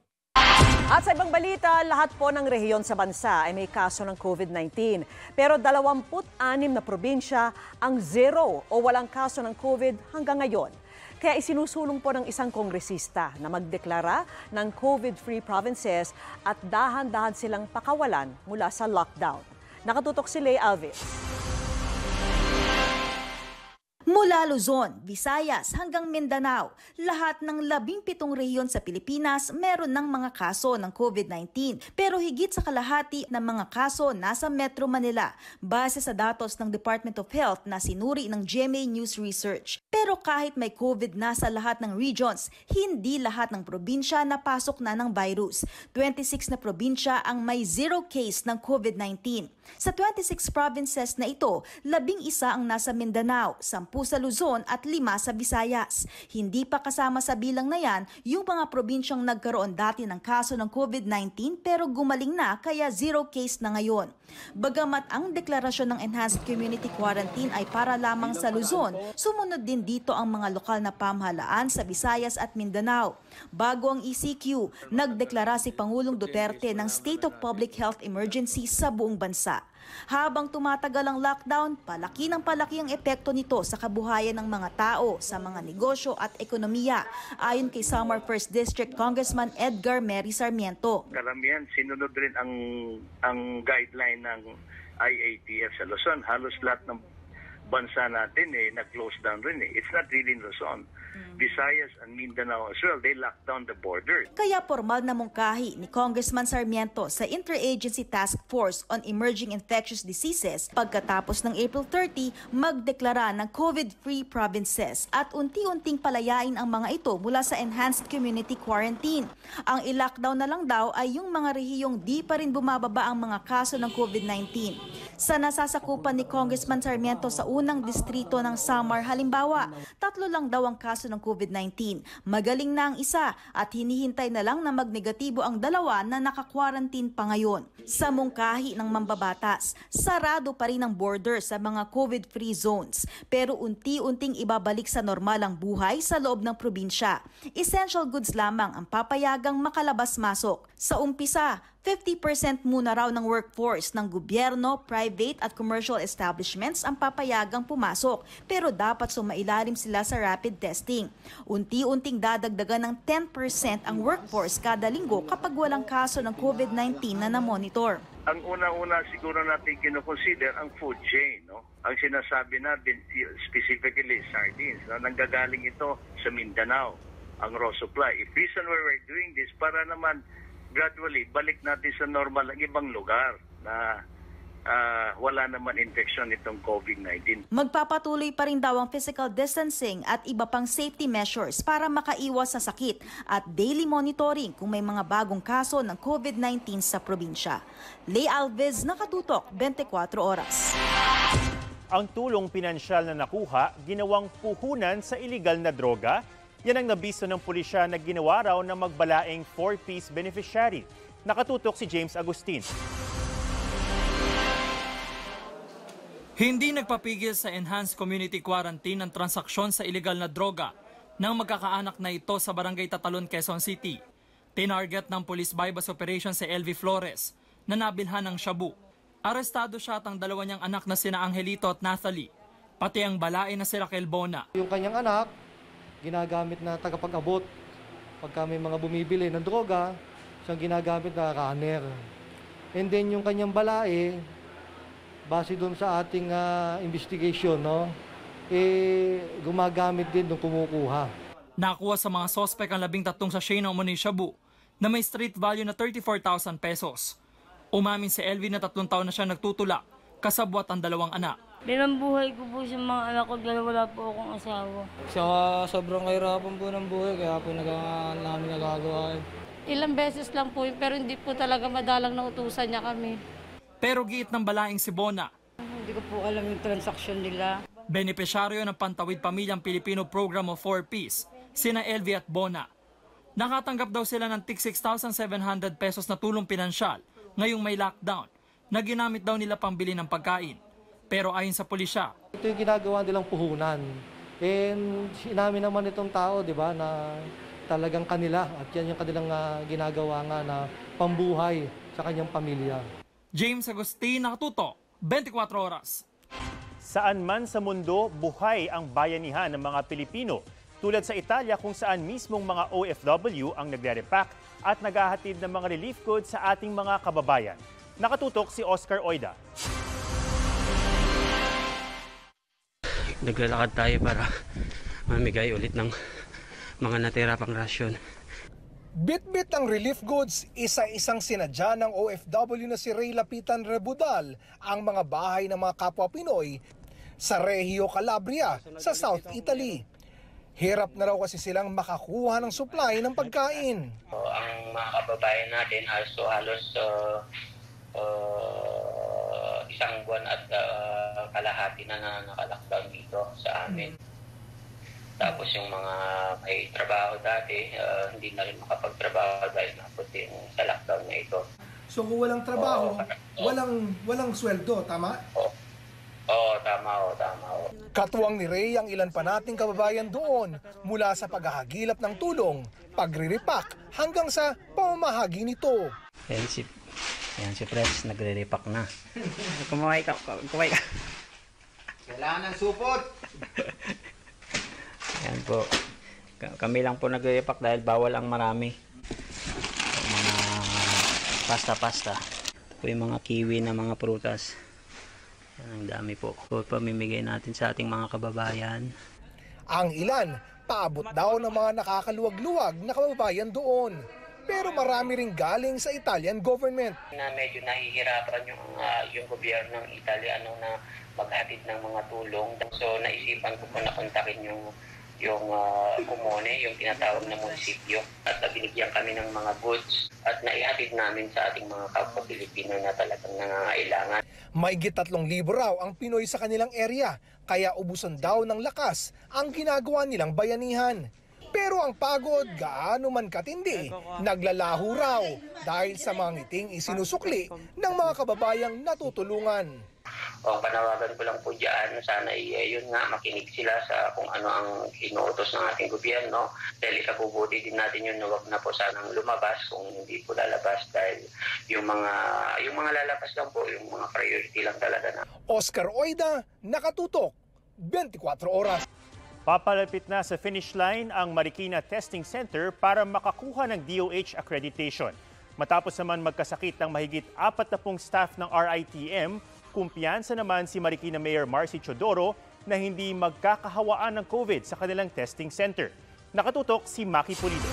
At sa ibang balita, lahat po ng rehiyon sa bansa ay may kaso ng COVID-19. Pero 26 na probinsya ang zero o walang kaso ng COVID hanggang ngayon. Kaya isinusulong po ng isang kongresista na magdeklara ng COVID-free provinces at dahan-dahan silang pakawalan mula sa lockdown. Nakatutok si Lay Alves. Mula Luzon, Visayas hanggang Mindanao, lahat ng 17 rehiyon sa Pilipinas meron ng mga kaso ng COVID-19. Pero higit sa kalahati ng mga kaso nasa Metro Manila, base sa datos ng Department of Health na sinuri ng GMA News Research. Pero kahit may COVID na sa lahat ng regions, hindi lahat ng probinsya napasok na ng virus. 26 na probinsya ang may zero case ng COVID-19. Sa 26 provinces na ito, 11 ang nasa Mindanao, 10 sa Luzon at 5 sa Visayas. Hindi pa kasama sa bilang na yan yung mga probinsyang nagkaroon dati ng kaso ng COVID-19 pero gumaling na kaya zero case na ngayon. Bagamat ang deklarasyon ng Enhanced Community Quarantine ay para lamang sa Luzon, sumunod din dito ang mga lokal na pamahalaan sa Visayas at Mindanao. Bago ang ECQ, nagdeklara si Pangulong Duterte ng State of Public Health Emergency sa buong bansa. Habang tumatagal ang lockdown, palaki ng palaki ang epekto nito sa kabuhayan ng mga tao, sa mga negosyo at ekonomiya, ayon kay Samar 1st District Congressman Edgar Mary Sarmiento. Karamihan sinunod rin ang guideline ng IATF sa Luzon. Halos lahat ng bansa natin nag-close down rin It's not really in Luzon. Visayas and Mindanao as well, they locked down the borders. Kaya formal na mungkahi ni Congressman Sarmiento sa Interagency Task Force on Emerging Infectious Diseases pagkatapos ng April 30 magdeklara ng COVID-free provinces at unti-unting palayain ang mga ito mula sa enhanced community quarantine. Ang i-lockdown na lang daw ay yung mga rehiyong di pa rin bumababa ang mga kaso ng COVID-19. Sa nasasakupan ni Congressman Sarmiento sa unang distrito ng Samar, halimbawa, 3 lang daw ang kaso ng COVID-19. Magaling na ang isa at hinihintay na lang na magnegatibo ang 2 na naka-quarantine pa ngayon. Sa mungkahi ng mambabatas, sarado pa rin ang border sa mga COVID-free zones. Pero unti-unting ibabalik sa normal ang buhay sa loob ng probinsya. Essential goods lamang ang papayagang makalabas-masok. Sa umpisa, 50% muna raw ng workforce ng gobyerno, private at commercial establishments ang papayagang pumasok pero dapat sumailalim sila sa rapid testing. Unti-unting dadagdagan ng 10% ang workforce kada linggo kapag walang kaso ng COVID-19 na namonitor. Ang una-una siguro natin kinoconsider ang food chain. Ang sinasabi natin specifically sardines. Nanggagaling ito sa Mindanao, ang raw supply. The reason why we're doing this para naman gradually, balik natin sa normal ang ibang lugar na wala naman infection itong COVID-19. Magpapatuloy pa rin daw ang physical distancing at iba pang safety measures para makaiwas sa sakit at daily monitoring kung may mga bagong kaso ng COVID-19 sa probinsya. Lay Alves, Nakatutok, 24 Oras. Ang tulong pinansyal na nakuha, ginawang puhunan sa iligal na droga. Yan ang nabisto ng pulisya na ginawa raw ng magbalaing 4-piece beneficiary. Nakatutok si James Agustin. Hindi nagpapigil sa enhanced community quarantine ang transaksyon sa iligal na droga ng magkakaanak na ito sa Barangay Tatalon, Quezon City. Tinarget ng police bypass operation si LV Flores na nabilhan ng shabu. Arestado siya at ang 2 niyang anak na sina Angelito at Nathalie, pati ang balae na si Raquel Bona. Yung kanyang anak, ginagamit na tagapag-abot. Pagka may mga bumibili ng droga, siyang ginagamit na runner. And then yung kanyang balae, base doon sa ating investigation, gumagamit din nung kumukuha. Nakuha sa mga sospek ang 13 sachet ng umano'y shabu na may street value na 34,000 pesos. Umamin si Elvin na 3 taon na siya nagtutulak, kasabwat ang 2 anak. Binambuhay ko po sa mga anak ko dahil wala po akong asawa. Sa sobrang kahirapan po ng buhay, kaya po namin nagagawa. Ilang beses lang po pero hindi po talaga madalang na utusan niya kami. Pero giit ng balaing si Bona. Hindi ko po alam yung transaksyon nila. Benepisyaryo ng Pantawid Pamilyang Pilipino Program of 4Ps, sina Elvie at Bona. Nakatanggap daw sila ng tig 6,700 pesos na tulong pinansyal ngayong may lockdown na ginamit daw nila pambili ng pagkain. Pero ayon sa pulisya, ito yung ginagawa nilang puhunan. And sinamin naman itong tao, di ba, na talagang kanila at yan yung kanilang ginagawa nga na pambuhay sa kanyang pamilya. James Agustin, Nakatutok, 24 Oras. Saan man sa mundo, buhay ang bayanihan ng mga Pilipino. Tulad sa Italia kung saan mismong mga OFW ang nagre-repack at naghahatid ng mga relief goods sa ating mga kababayan. Nakatutok si Oscar Oida. Naglalakad tayo para mamigay ulit ng mga natira pang rasyon. Bit-bit ang relief goods, isa-isang sinadya ng OFW na si Ray Lapitan Rebudal ang mga bahay ng mga kapwa Pinoy sa Reggio Calabria sa South Italy. Hirap na raw kasi silang makakuha ng supply ng pagkain. Ang mga kababayan natin halos isang buwan at kalahati na naka-lockdown dito sa amin. Tapos yung mga may trabaho dati, hindi na rin makapagtrabaho dahil naputin sa lockdown na ito. So kung walang trabaho, walang sweldo, tama? Oo, tama. Katuwang ni Ray ang ilan pa nating kababayan doon mula sa paghahagilap ng tulong, pagre-repack hanggang sa pamamahagi nito. Ayan si Press, nagre-repack na. Kumaway ka. Kailangan ng supot! Ayan po. Kami lang po nagre-repack dahil bawal ang marami. Mga pasta-pasta. Ito po yung mga kiwi na mga prutas. Ang dami po. Pamimigay natin sa ating mga kababayan. Ang ilan, paabot daw ng mga nakakaluwag-luwag na kababayan doon. Pero marami ring galing sa Italian government. Na medyo nahihirapan yung gobyerno ng Italyano na maghatid ng mga tulong. So naisipan ko po na kontakin yung komune, yung tinatawag na munisipyo. At binigyan kami ng mga goods at naihatid namin sa ating mga kapwa Pilipino na talagang nangangailangan. Maigit 3,000 raw ang Pinoy sa kanilang area, kaya ubusan daw ng lakas ang ginagawa nilang bayanihan. Pero ang pagod, gaano man katindi, naglalaho raw dahil sa mga ngiting isinusukli ng mga kababayang natutulungan. Panawagan ko lang po dyan, sana yun nga, makinig sila sa kung ano ang inuutos ng ating gobyerno. Dahil ikabubuti din natin yun na wag na po sanang lumabas kung hindi po lalabas dahil yung mga lalabas lang po, yung mga priority lang talaga na. Oscar Oida, Nakatutok, 24 oras. Papalapit na sa finish line ang Marikina Testing Center para makakuha ng DOH accreditation. Matapos naman magkasakit ng mahigit 40 staff ng RITM, kumpiyansa naman si Marikina Mayor Marcy Chodoro na hindi magkakahawaan ng COVID sa kanilang testing center. Nakatutok si Maki Pulido.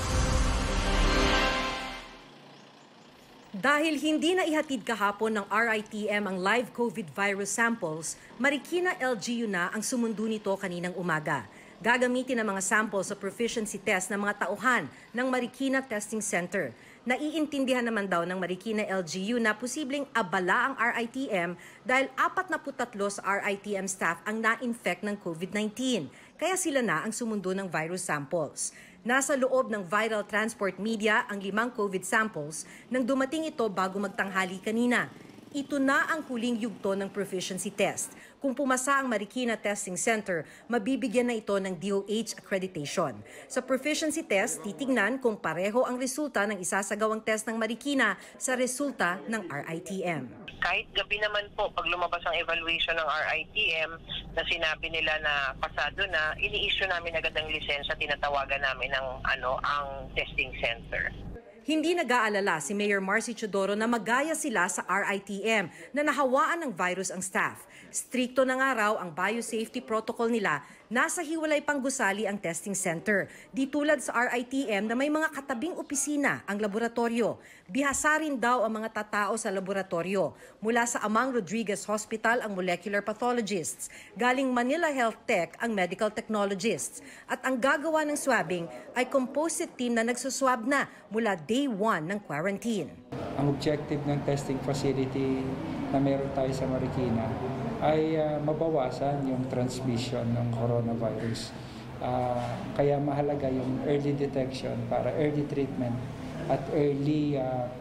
Dahil hindi na ihatid kahapon ng RITM ang live COVID virus samples, Marikina LGU na ang sumundo nito kaninang umaga. Gagamitin ang mga samples sa proficiency test ng mga tauhan ng Marikina Testing Center. Naiintindihan naman daw ng Marikina LGU na posibleng abala ang RITM dahil 43 sa RITM staff ang na-infect ng COVID-19. Kaya sila na ang sumundo ng virus samples. Nasa loob ng viral transport media ang 5 COVID samples nang dumating ito bago magtanghali kanina. Ito na ang huling yugto ng proficiency test. Kung pumasa ang Marikina Testing Center, mabibigyan na ito ng DOH accreditation. Sa proficiency test, titignan kung pareho ang resulta ng isasagawang test ng Marikina sa resulta ng RITM. Kahit gabi naman po, pag lumabas ang evaluation ng RITM na sinabi nila na pasado na, ini-issue namin agad ang lisensya, tinatawagan namin ang testing center. Hindi nag-aalala si Mayor Marcy Chodoro na magaya sila sa RITM na nahawaan ng virus ang staff. Strikto na nga raw ang biosafety protocol nila, nasa hiwalay pang gusali ang testing center. Di tulad sa RITM na may mga katabing opisina ang laboratorio. Bihasa rin daw ang mga tatao sa laboratorio. Mula sa Amang Rodriguez Hospital ang molecular pathologists. Galing Manila Health Tech ang medical technologists. At ang gagawa ng swabbing ay composite team na nagsuswab na mula day 1 ng quarantine. Ang objective ng testing facility na meron tayo sa Marikina ay mabawasan yung transmission ng coronavirus. Kaya mahalaga yung early detection para early treatment at early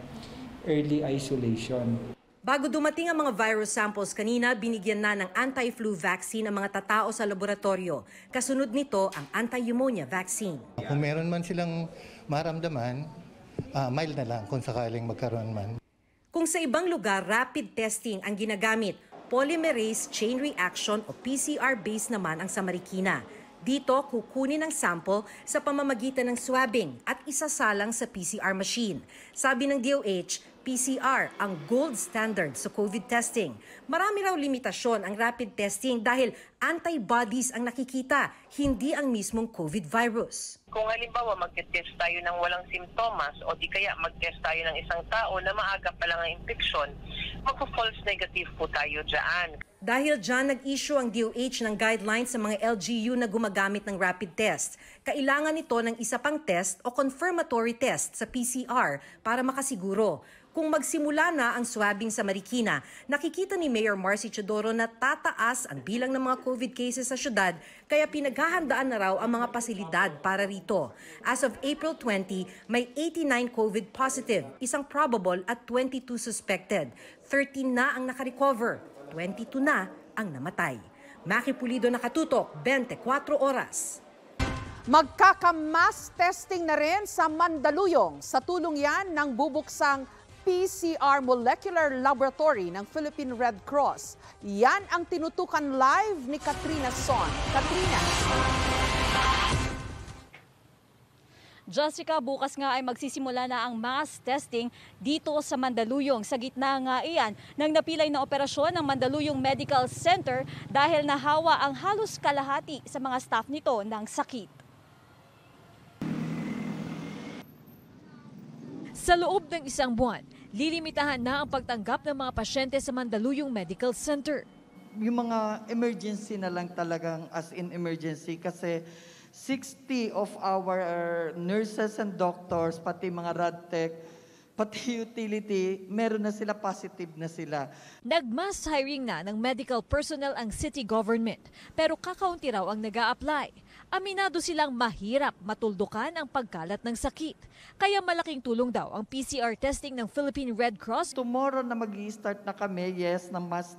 isolation. Bago dumating ang mga virus samples kanina, binigyan na ng anti-flu vaccine ang mga tatao sa laboratorio. Kasunod nito ang anti-pneumonia vaccine. Kung meron man silang maramdaman, mild na lang kung sakaling magkaroon man. Kung sa ibang lugar, rapid testing ang ginagamit, polymerase chain reaction o PCR-based naman ang sa Marikina. Dito, kukunin ang sample sa pamamagitan ng swabbing at isasalang sa PCR machine. Sabi ng DOH, PCR ang gold standard sa COVID testing. Marami raw limitasyon ang rapid testing dahil antibodies ang nakikita, hindi ang mismong COVID virus. Kung halimbawa mag-test tayo ng walang simptomas o di kaya mag-test tayo ng isang tao na maaga pa lang ang infeksyon, magpo-false negative po tayo dyan. Dahil dyan, nag-issue ang DOH ng guidelines sa mga LGU na gumagamit ng rapid test. Kailangan ito ng isa pang test o confirmatory test sa PCR para makasiguro. Kung magsimula na ang swabbing sa Marikina, nakikita ni Mayor Marcy Chodoro na tataas ang bilang ng mga COVID cases sa syudad, kaya pinaghahandaan na raw ang mga pasilidad para rito. As of April 20, may 89 COVID positive, isang probable at 22 suspected. 13 na ang nakarecover, 22 na ang namatay. Maki Pulido, Nakatutok, 24 oras. Magkaka-mass testing na rin sa Mandaluyong. Sa tulong yan ng bubuksang PCR Molecular Laboratory ng Philippine Red Cross. Yan ang tinutukan live ni Katrina Son. Katrina. Jessica, bukas nga ay magsisimula na ang mass testing dito sa Mandaluyong. Sa gitna nga iyan ng napilay na operasyon ng Mandaluyong Medical Center dahil nahawa ang halos kalahati sa mga staff nito ng sakit. Sa loob ng isang buwan, lilimitahan na ang pagtanggap ng mga pasyente sa Mandaluyong Medical Center. Yung mga emergency na lang talagang as in emergency kasi 60 of our nurses and doctors, pati mga rad tech, pati utility, meron na sila, positive na sila. Nag-mass hiring na ng medical personnel ang city government, pero kakaunti raw ang nag-a-apply. Aminado silang mahirap matuldukan ang pagkalat ng sakit. Kaya malaking tulong daw ang PCR testing ng Philippine Red Cross. Tomorrow na mag-i-start na kami, yes, na mass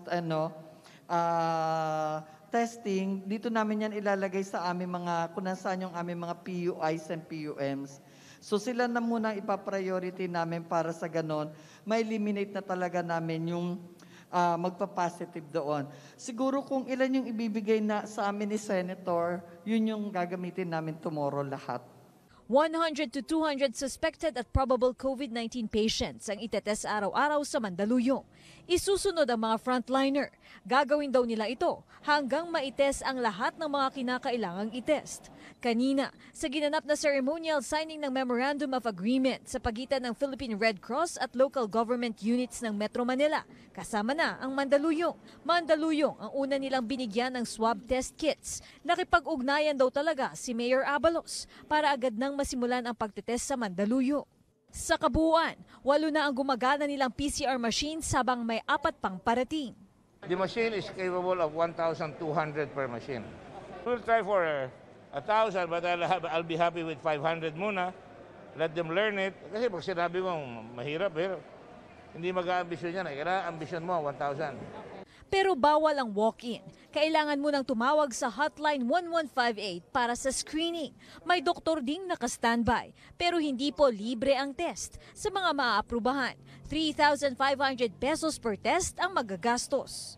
testing. Dito namin yan ilalagay sa aming mga, kung nasaan yung aming mga PUIs and PUMs. So sila na muna ipapriority namin para sa ganon, ma-eliminate na talaga namin yung magpa-positive doon. Siguro kung ilan yung ibibigay na sa amin ni Senator, yun yung gagamitin namin tomorrow lahat. 100 to 200 suspected at probable COVID-19 patients ang itetest araw-araw sa Mandaluyong. Isusunod ang mga frontliner. Gagawin daw nila ito hanggang maitest ang lahat ng mga kinakailangang itest. Kanina, sa ginanap na ceremonial signing ng Memorandum of Agreement sa pagitan ng Philippine Red Cross at local government units ng Metro Manila, kasama na ang Mandaluyong. Mandaluyong ang una nilang binigyan ng swab test kits. Nakipag-ugnayan daw talaga si Mayor Abalos para agad nang masimulan ang pagtetest sa Mandaluyong. Sa kabuuan, 8 na ang gumagana nilang PCR machine sabang may 4 pang parating. The machine is capable of 1,200 per machine. We'll try for 1,000 but I'll be happy with 500 muna. Let them learn it. Kasi pag sinabi mo mahirap, hindi mag-aambisyon yan. Kailangan ambisyon mo 1,000. Pero bawal ang walk-in. Kailangan mo nang tumawag sa hotline 1158 para sa screening. May doktor ding naka-standby. Pero hindi po libre ang test. Sa mga maaaprubahan, 3,500 pesos per test ang magagastos.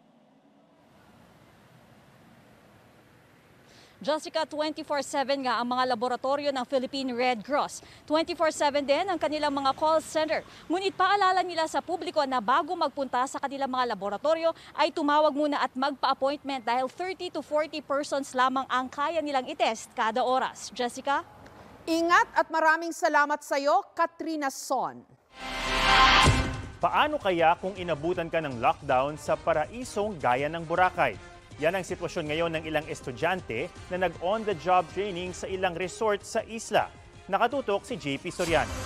Jessica, 24/7 nga ang mga laboratorio ng Philippine Red Cross. 24/7 din ang kanilang mga call center. Ngunit paalala nila sa publiko na bago magpunta sa kanilang mga laboratorio ay tumawag muna at magpa-appointment dahil 30 to 40 persons lamang ang kaya nilang itest kada oras. Jessica? Ingat at maraming salamat sa iyo, Katrina Son. Paano kaya kung inabutan ka ng lockdown sa paraisong gaya ng Boracay? Yan ang sitwasyon ngayon ng ilang estudyante na nag-on-the-job training sa ilang resort sa isla. Nakatutok si JP Soriano.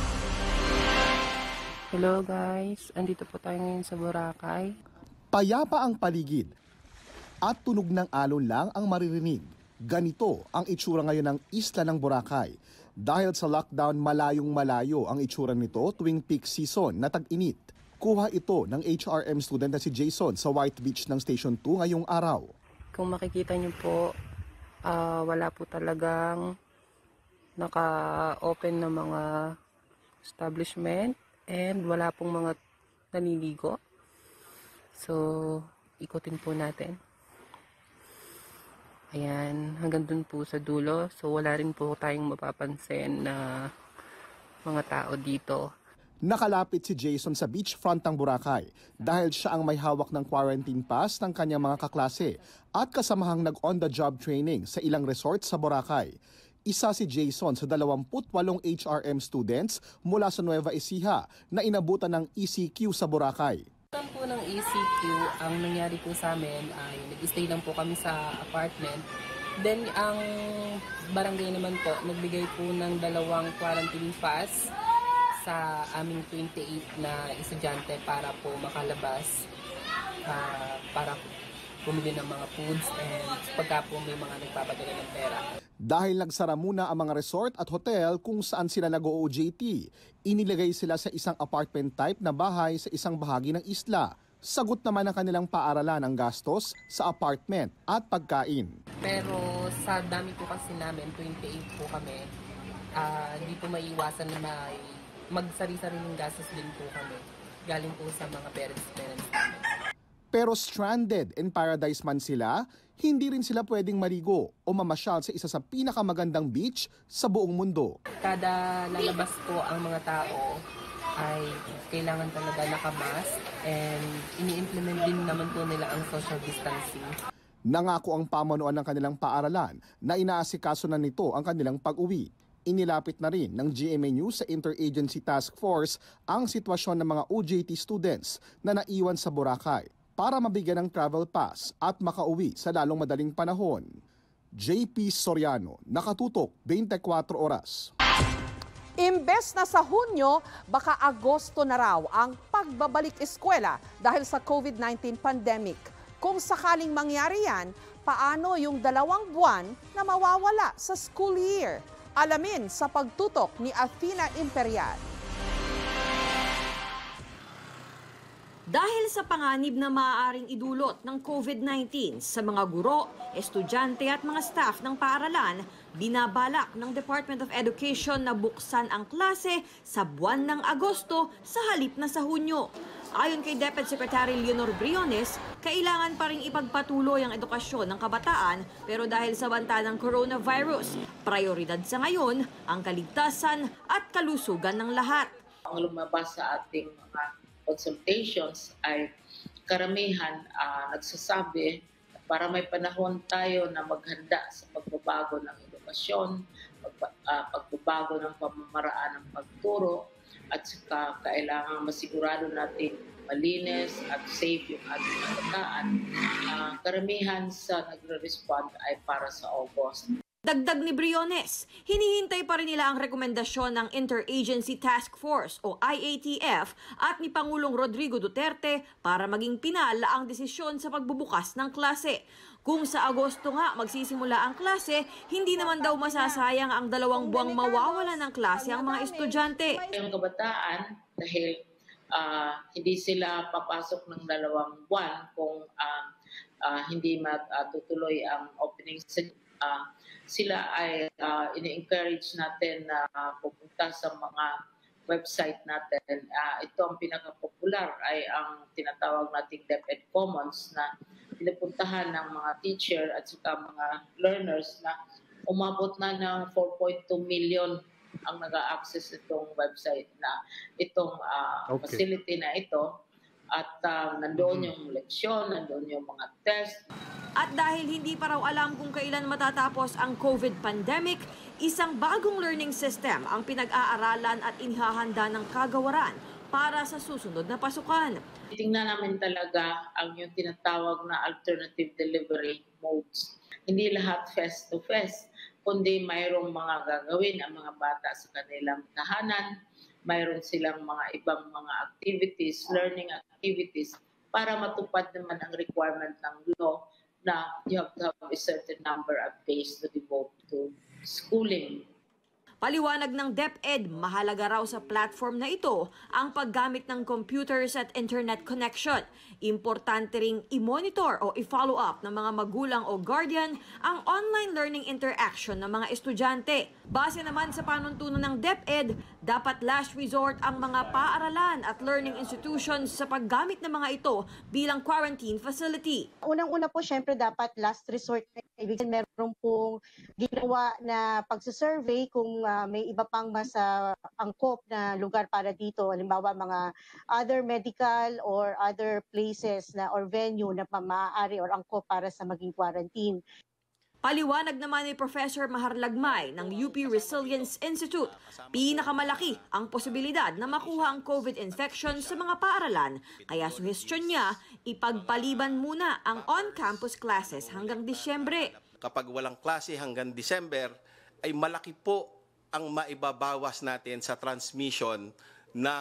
Hello guys, andito po tayo ngayon sa Boracay. Payapa ang paligid at tunog ng alon lang ang maririnig. Ganito ang itsura ngayon ng isla ng Boracay. Dahil sa lockdown, malayong-malayo ang itsura nito tuwing peak season na tag-init. Kuha ito ng HRM student na si Jason sa White Beach ng Station 2 ngayong araw. Kung makikita niyo po, wala po talagang naka-open na mga establishment and wala pong mga naniligo. So, ikutin po natin. Ayan, hanggang dun po sa dulo. So, wala rin po tayong mapapansin na mga tao dito. Nakalapit si Jason sa beachfront ng Boracay dahil siya ang may hawak ng quarantine pass ng kanyang mga kaklase at kasamahang nag-on-the-job training sa ilang resort sa Boracay. Isa si Jason sa 28 HRM students mula sa Nueva Ecija na inabutan ng ECQ sa Boracay. Ang po ng ECQ, ang nangyari po sa amin ay nag-stay lang po kami sa apartment. Then ang barangay naman po, nagbigay po ng 2 quarantine pass sa aming 28 na estudyante para po makalabas para bumili ng mga foods and pagka po may mga nagpapadala ng pera. Dahil nagsara muna ang mga resort at hotel kung saan sila nag-OJT, inilagay sila sa isang apartment type na bahay sa isang bahagi ng isla. Sagot naman ang kanilang paaralan ang gastos sa apartment at pagkain. Pero sa dami po kasi namin, 28 po kami, hindi po maiiwasan na may magsari-sariling gastos din po kami. Galing po sa mga parents namin. Pero stranded in paradise man sila, hindi rin sila pwedeng maligo o mamasyal sa isa sa pinakamagandang beach sa buong mundo. Kada lalabas po ang mga tao ay kailangan talaga nakamask and ini-implement din naman po nila ang social distancing. Nangako ang pamunuan ng kanilang paaralan na inaasikaso na nito ang kanilang pag-uwi. Inilapit na rin ng GMA News sa Interagency Task Force ang sitwasyon ng mga OJT students na naiwan sa Boracay para mabigyan ng travel pass at makauwi sa lalong madaling panahon. JP Soriano, Nakatutok, 24 Oras. Imbes na sa Hunyo, baka Agosto na raw ang pagbabalik eskwela dahil sa COVID-19 pandemic. Kung sakaling mangyari yan, paano yung 2 buwan na mawawala sa school year? Alamin sa pagtutok ni Athena Imperial. Dahil sa panganib na maaaring idulot ng COVID-19 sa mga guro, estudyante at mga staff ng paaralan, binabalak ng Department of Education na buksan ang klase sa buwan ng Agosto sa halip na sa Hunyo. Ayon kay Deputy Secretary Leonor Briones, kailangan pa rin ipagpatuloy ang edukasyon ng kabataan pero dahil sa banta ng coronavirus, prioridad sa ngayon ang kaligtasan at kalusugan ng lahat. Ang lumabas sa ating mga consultations ay karamihan nagsasabi para may panahon tayo na maghanda sa pagbabago ng edukasyon, pagbabago ng pamamaraan ng pagturo, at saka kailangan masigurado natin malinis at safe yung ating kabataan. Karamihan sa nagre-respond ay para sa August. Dagdag ni Briones, hinihintay pa rin nila ang rekomendasyon ng Interagency Task Force o IATF at ni Pangulong Rodrigo Duterte para maging pinal ang desisyon sa pagbubukas ng klase. Kung sa Agosto nga magsisimula ang klase, hindi naman daw masasayang ang 2 buwang mawawala ng klase ang mga estudyante. Yung kabataan, dahil hindi sila papasok ng 2 buwan kung hindi matutuloy ang opening sila ay ini-encourage natin na pupunta sa mga website natin. Ito ang pinaka-popular ay ang tinatawag nating DepEd Commons na pinupuntahan ng mga teacher at saka mga learners na umabot na ng 4.2 million ang nag-a-access itong website na itong facility na ito. At nandoon yung leksyon, nandoon yung mga test. At dahil hindi pa raw alam kung kailan matatapos ang COVID pandemic, isang bagong learning system ang pinag-aaralan at inihahanda ng kagawaran para sa susunod na pasukan. Tingnan namin talaga ang yung tinatawag na alternative delivery modes. Hindi lahat face-to-face, kundi mayroong mga gagawin ang mga bata sa kanilang tahanan. Mayroon silang mga ibang mga activities, learning activities, para matupad naman ang requirement ng law na you have to have a certain number of days to devote to schooling. Paliwanag ng DepEd, mahalaga raw sa platform na ito ang paggamit ng computers at internet connection. Importante ring i-monitor o i-follow up ng mga magulang o guardian ang online learning interaction ng mga estudyante. Base naman sa panuntunan ng DepEd, dapat last resort ang mga paaralan at learning institutions sa paggamit ng mga ito bilang quarantine facility. Unang-una po, syempre dapat last resort. Ibig sabihin, meron pong ginawa na pagsusurvey kung may iba pang mas angkop na lugar para dito. Halimbawa, mga other medical or other places na or venue na maaari or angkop para sa maging quarantine. Paliwanag naman ni Professor Maharlagmay ng UP Resilience Institute, pinakamalaki ang posibilidad na makuha ang COVID infection sa mga paaralan. Kaya suhestyon niya, ipagpaliban muna ang on-campus classes hanggang Disyembre. Kapag walang klase hanggang December, ay malaki po ang maibabawas natin sa transmission ng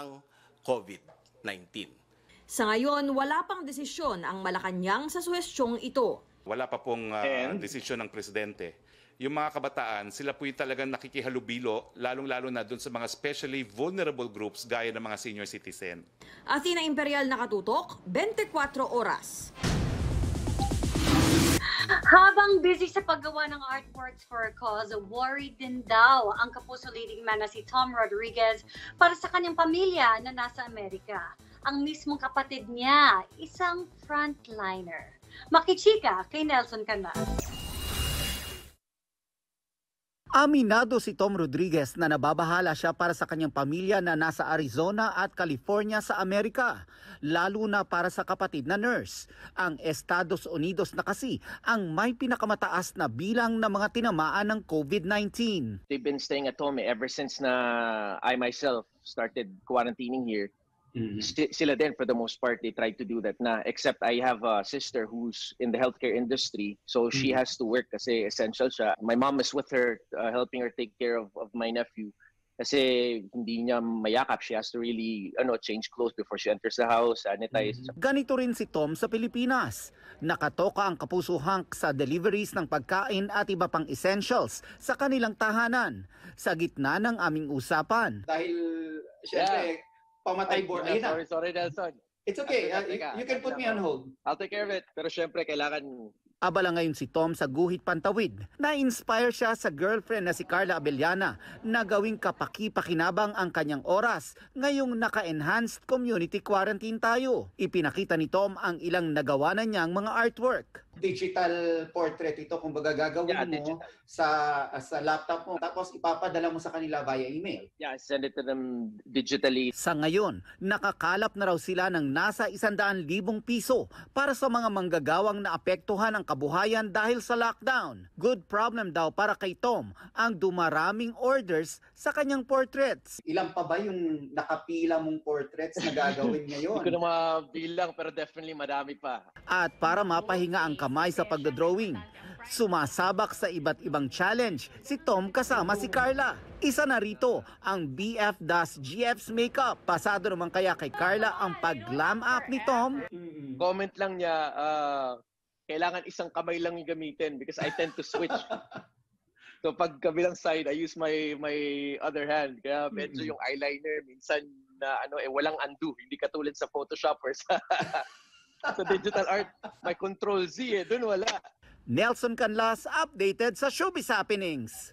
COVID-19. Sa ngayon, wala pang desisyon ang Malacanang sa suhestyong ito. Wala pa pong desisyon ng Presidente. Yung mga kabataan, sila po yung talagang nakikihalubilo, lalong-lalo na dun sa mga specially vulnerable groups gaya ng mga senior citizen. Athena Imperial, Nakatutok, 24 Oras. Habang busy sa paggawa ng artworks for a cause, worried din daw ang Kapuso leading man na si Tom Rodriguez para sa kanyang pamilya na nasa Amerika. ang mismong kapatid niya, isang frontliner. Makichika kay Nelson Canlas. Aminado si Tom Rodriguez na nababahala siya para sa kanyang pamilya na nasa Arizona at California sa Amerika, lalo na para sa kapatid na nurse. Ang Estados Unidos na kasi ang may pinakamataas na bilang ng mga tinamaan ng COVID-19. They've been staying at home ever since na I myself started quarantining here. Sila din, for the most part, they tried to do that na. Except I have a sister who's in the healthcare industry, so she has to work kasi essential siya. My mom is with her, helping her take care of my nephew. Kasi hindi niya mayakap, she has to really change clothes before she enters the house, sanitize. Ganito rin si Tom sa Pilipinas. Nakatoka ang Kapuso Hank sa deliveries ng pagkain at iba pang essentials sa kanilang tahanan. Sa gitna ng aming usapan. Dahil, syempre, pamatay board. Sorry, Nelson. It's okay. You can put me on hold. I'll take care of it. Pero syempre, kailangan... Abala ngayon si Tom sa guhit pantawid. Na-inspire siya sa girlfriend na si Carla Abellana na gawing kapaki-pakinabang ang kanyang oras ngayong naka-enhanced community quarantine tayo. Ipinakita ni Tom ang ilang nagawa na niyang mga artwork. Digital portrait ito, kumbaga gagawin mo sa laptop mo, tapos ipapadala mo sa kanila via email. Yeah, send it to them digitally. Sa ngayon, nakakalap na raw sila ng nasa 100,000 piso para sa mga manggagawang naapektuhan ang kabuhayan dahil sa lockdown. Good problem daw para kay Tom ang dumaraming orders sa kanyang portraits. Ilan pa ba yung nakapila mong portraits na gagawin ngayon? Hindi ko na mabilang, pero definitely madami pa. At para mapahinga ang kamay sa pagdodrawing, sumasabak sa iba't ibang challenge si Tom kasama si Carla. Isa na rito ang BF Das GF's makeup. Pasado naman kaya kay Carla ang pag-glam up ni Tom? Comment lang niya, kailangan isang kamay lang yung gamitin because I tend to switch. So pag kabilang side, I use my other hand. Kaya medyo yung eyeliner minsan na walang undo. Hindi katulad sa Photoshop or sa digital art. May Control Z doon wala. Nelson Canlas, updated sa Showbiz Happenings.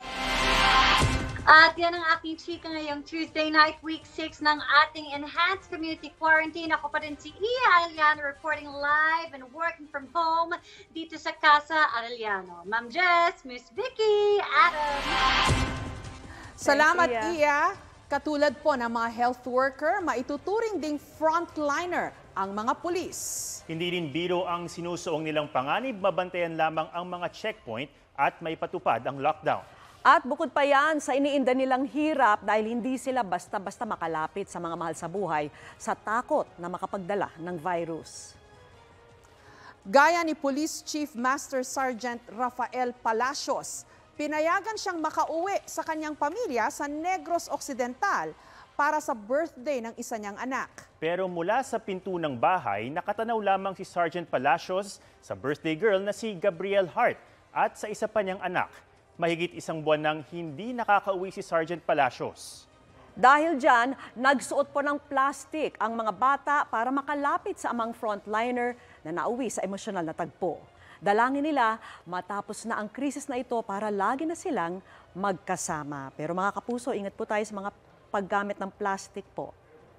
At yan ang aking chika ngayong Tuesday night, week 6 ng ating Enhanced Community Quarantine. Ako pa rin si Iya Arellano, reporting live and working from home dito sa Casa Arellano. Ma'am Jess, Miss Vicky, Adam. Salamat, Iya. Katulad po ng mga health worker, maituturing ding frontliner ang mga pulis. Hindi rin biro ang sinusuong nilang panganib, mabantayan lamang ang mga checkpoint at may patupad ang lockdown. At bukod pa yan sa iniinda nilang hirap dahil hindi sila basta-basta makalapit sa mga mahal sa buhay sa takot na makapagdala ng virus. Gaya ni Police Chief Master Sergeant Rafael Palacios, pinayagan siyang makauwi sa kanyang pamilya sa Negros Occidental para sa birthday ng isa niyang anak. Pero mula sa pinto ng bahay, nakatanaw lamang si Sergeant Palacios sa birthday girl na si Gabriel Hart at sa isa pa niyang anak. Mahigit isang buwan nang hindi nakakauwi si Sergeant Palacios. Dahil dyan, nagsuot po ng plastic ang mga bata para makalapit sa amang frontliner na nauwi sa emosyonal na tagpo. Dalangin nila matapos na ang krisis na ito para lagi na silang magkasama. Pero mga kapuso, ingat po tayo sa mga paggamit ng plastic po.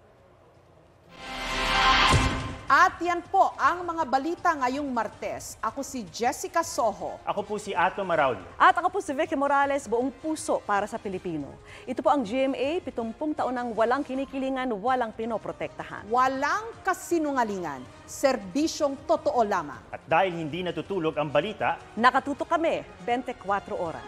At yan po ang mga balita ngayong Martes. Ako si Jessica Soho. Ako po si Ato Maraulio. At ako po si Vicky Morales, buong puso para sa Pilipino. Ito po ang GMA, 70 taon ng walang kinikilingan, walang pinoprotektahan. Walang kasinungalingan, serbisyong totoo lamang. At dahil hindi natutulog ang balita, nakatutok kami 24 oras.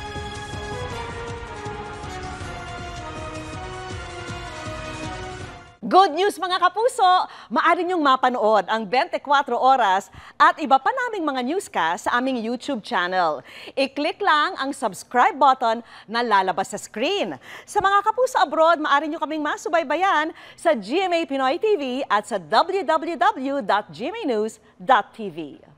Good news mga kapuso! Maaari niyong mapanood ang 24 oras at iba pa naming mga newscast sa aming YouTube channel. I-click lang ang subscribe button na lalabas sa screen. Sa mga kapuso abroad, maaari niyo kaming masubaybayan sa GMA Pinoy TV at sa www.gmanews.tv.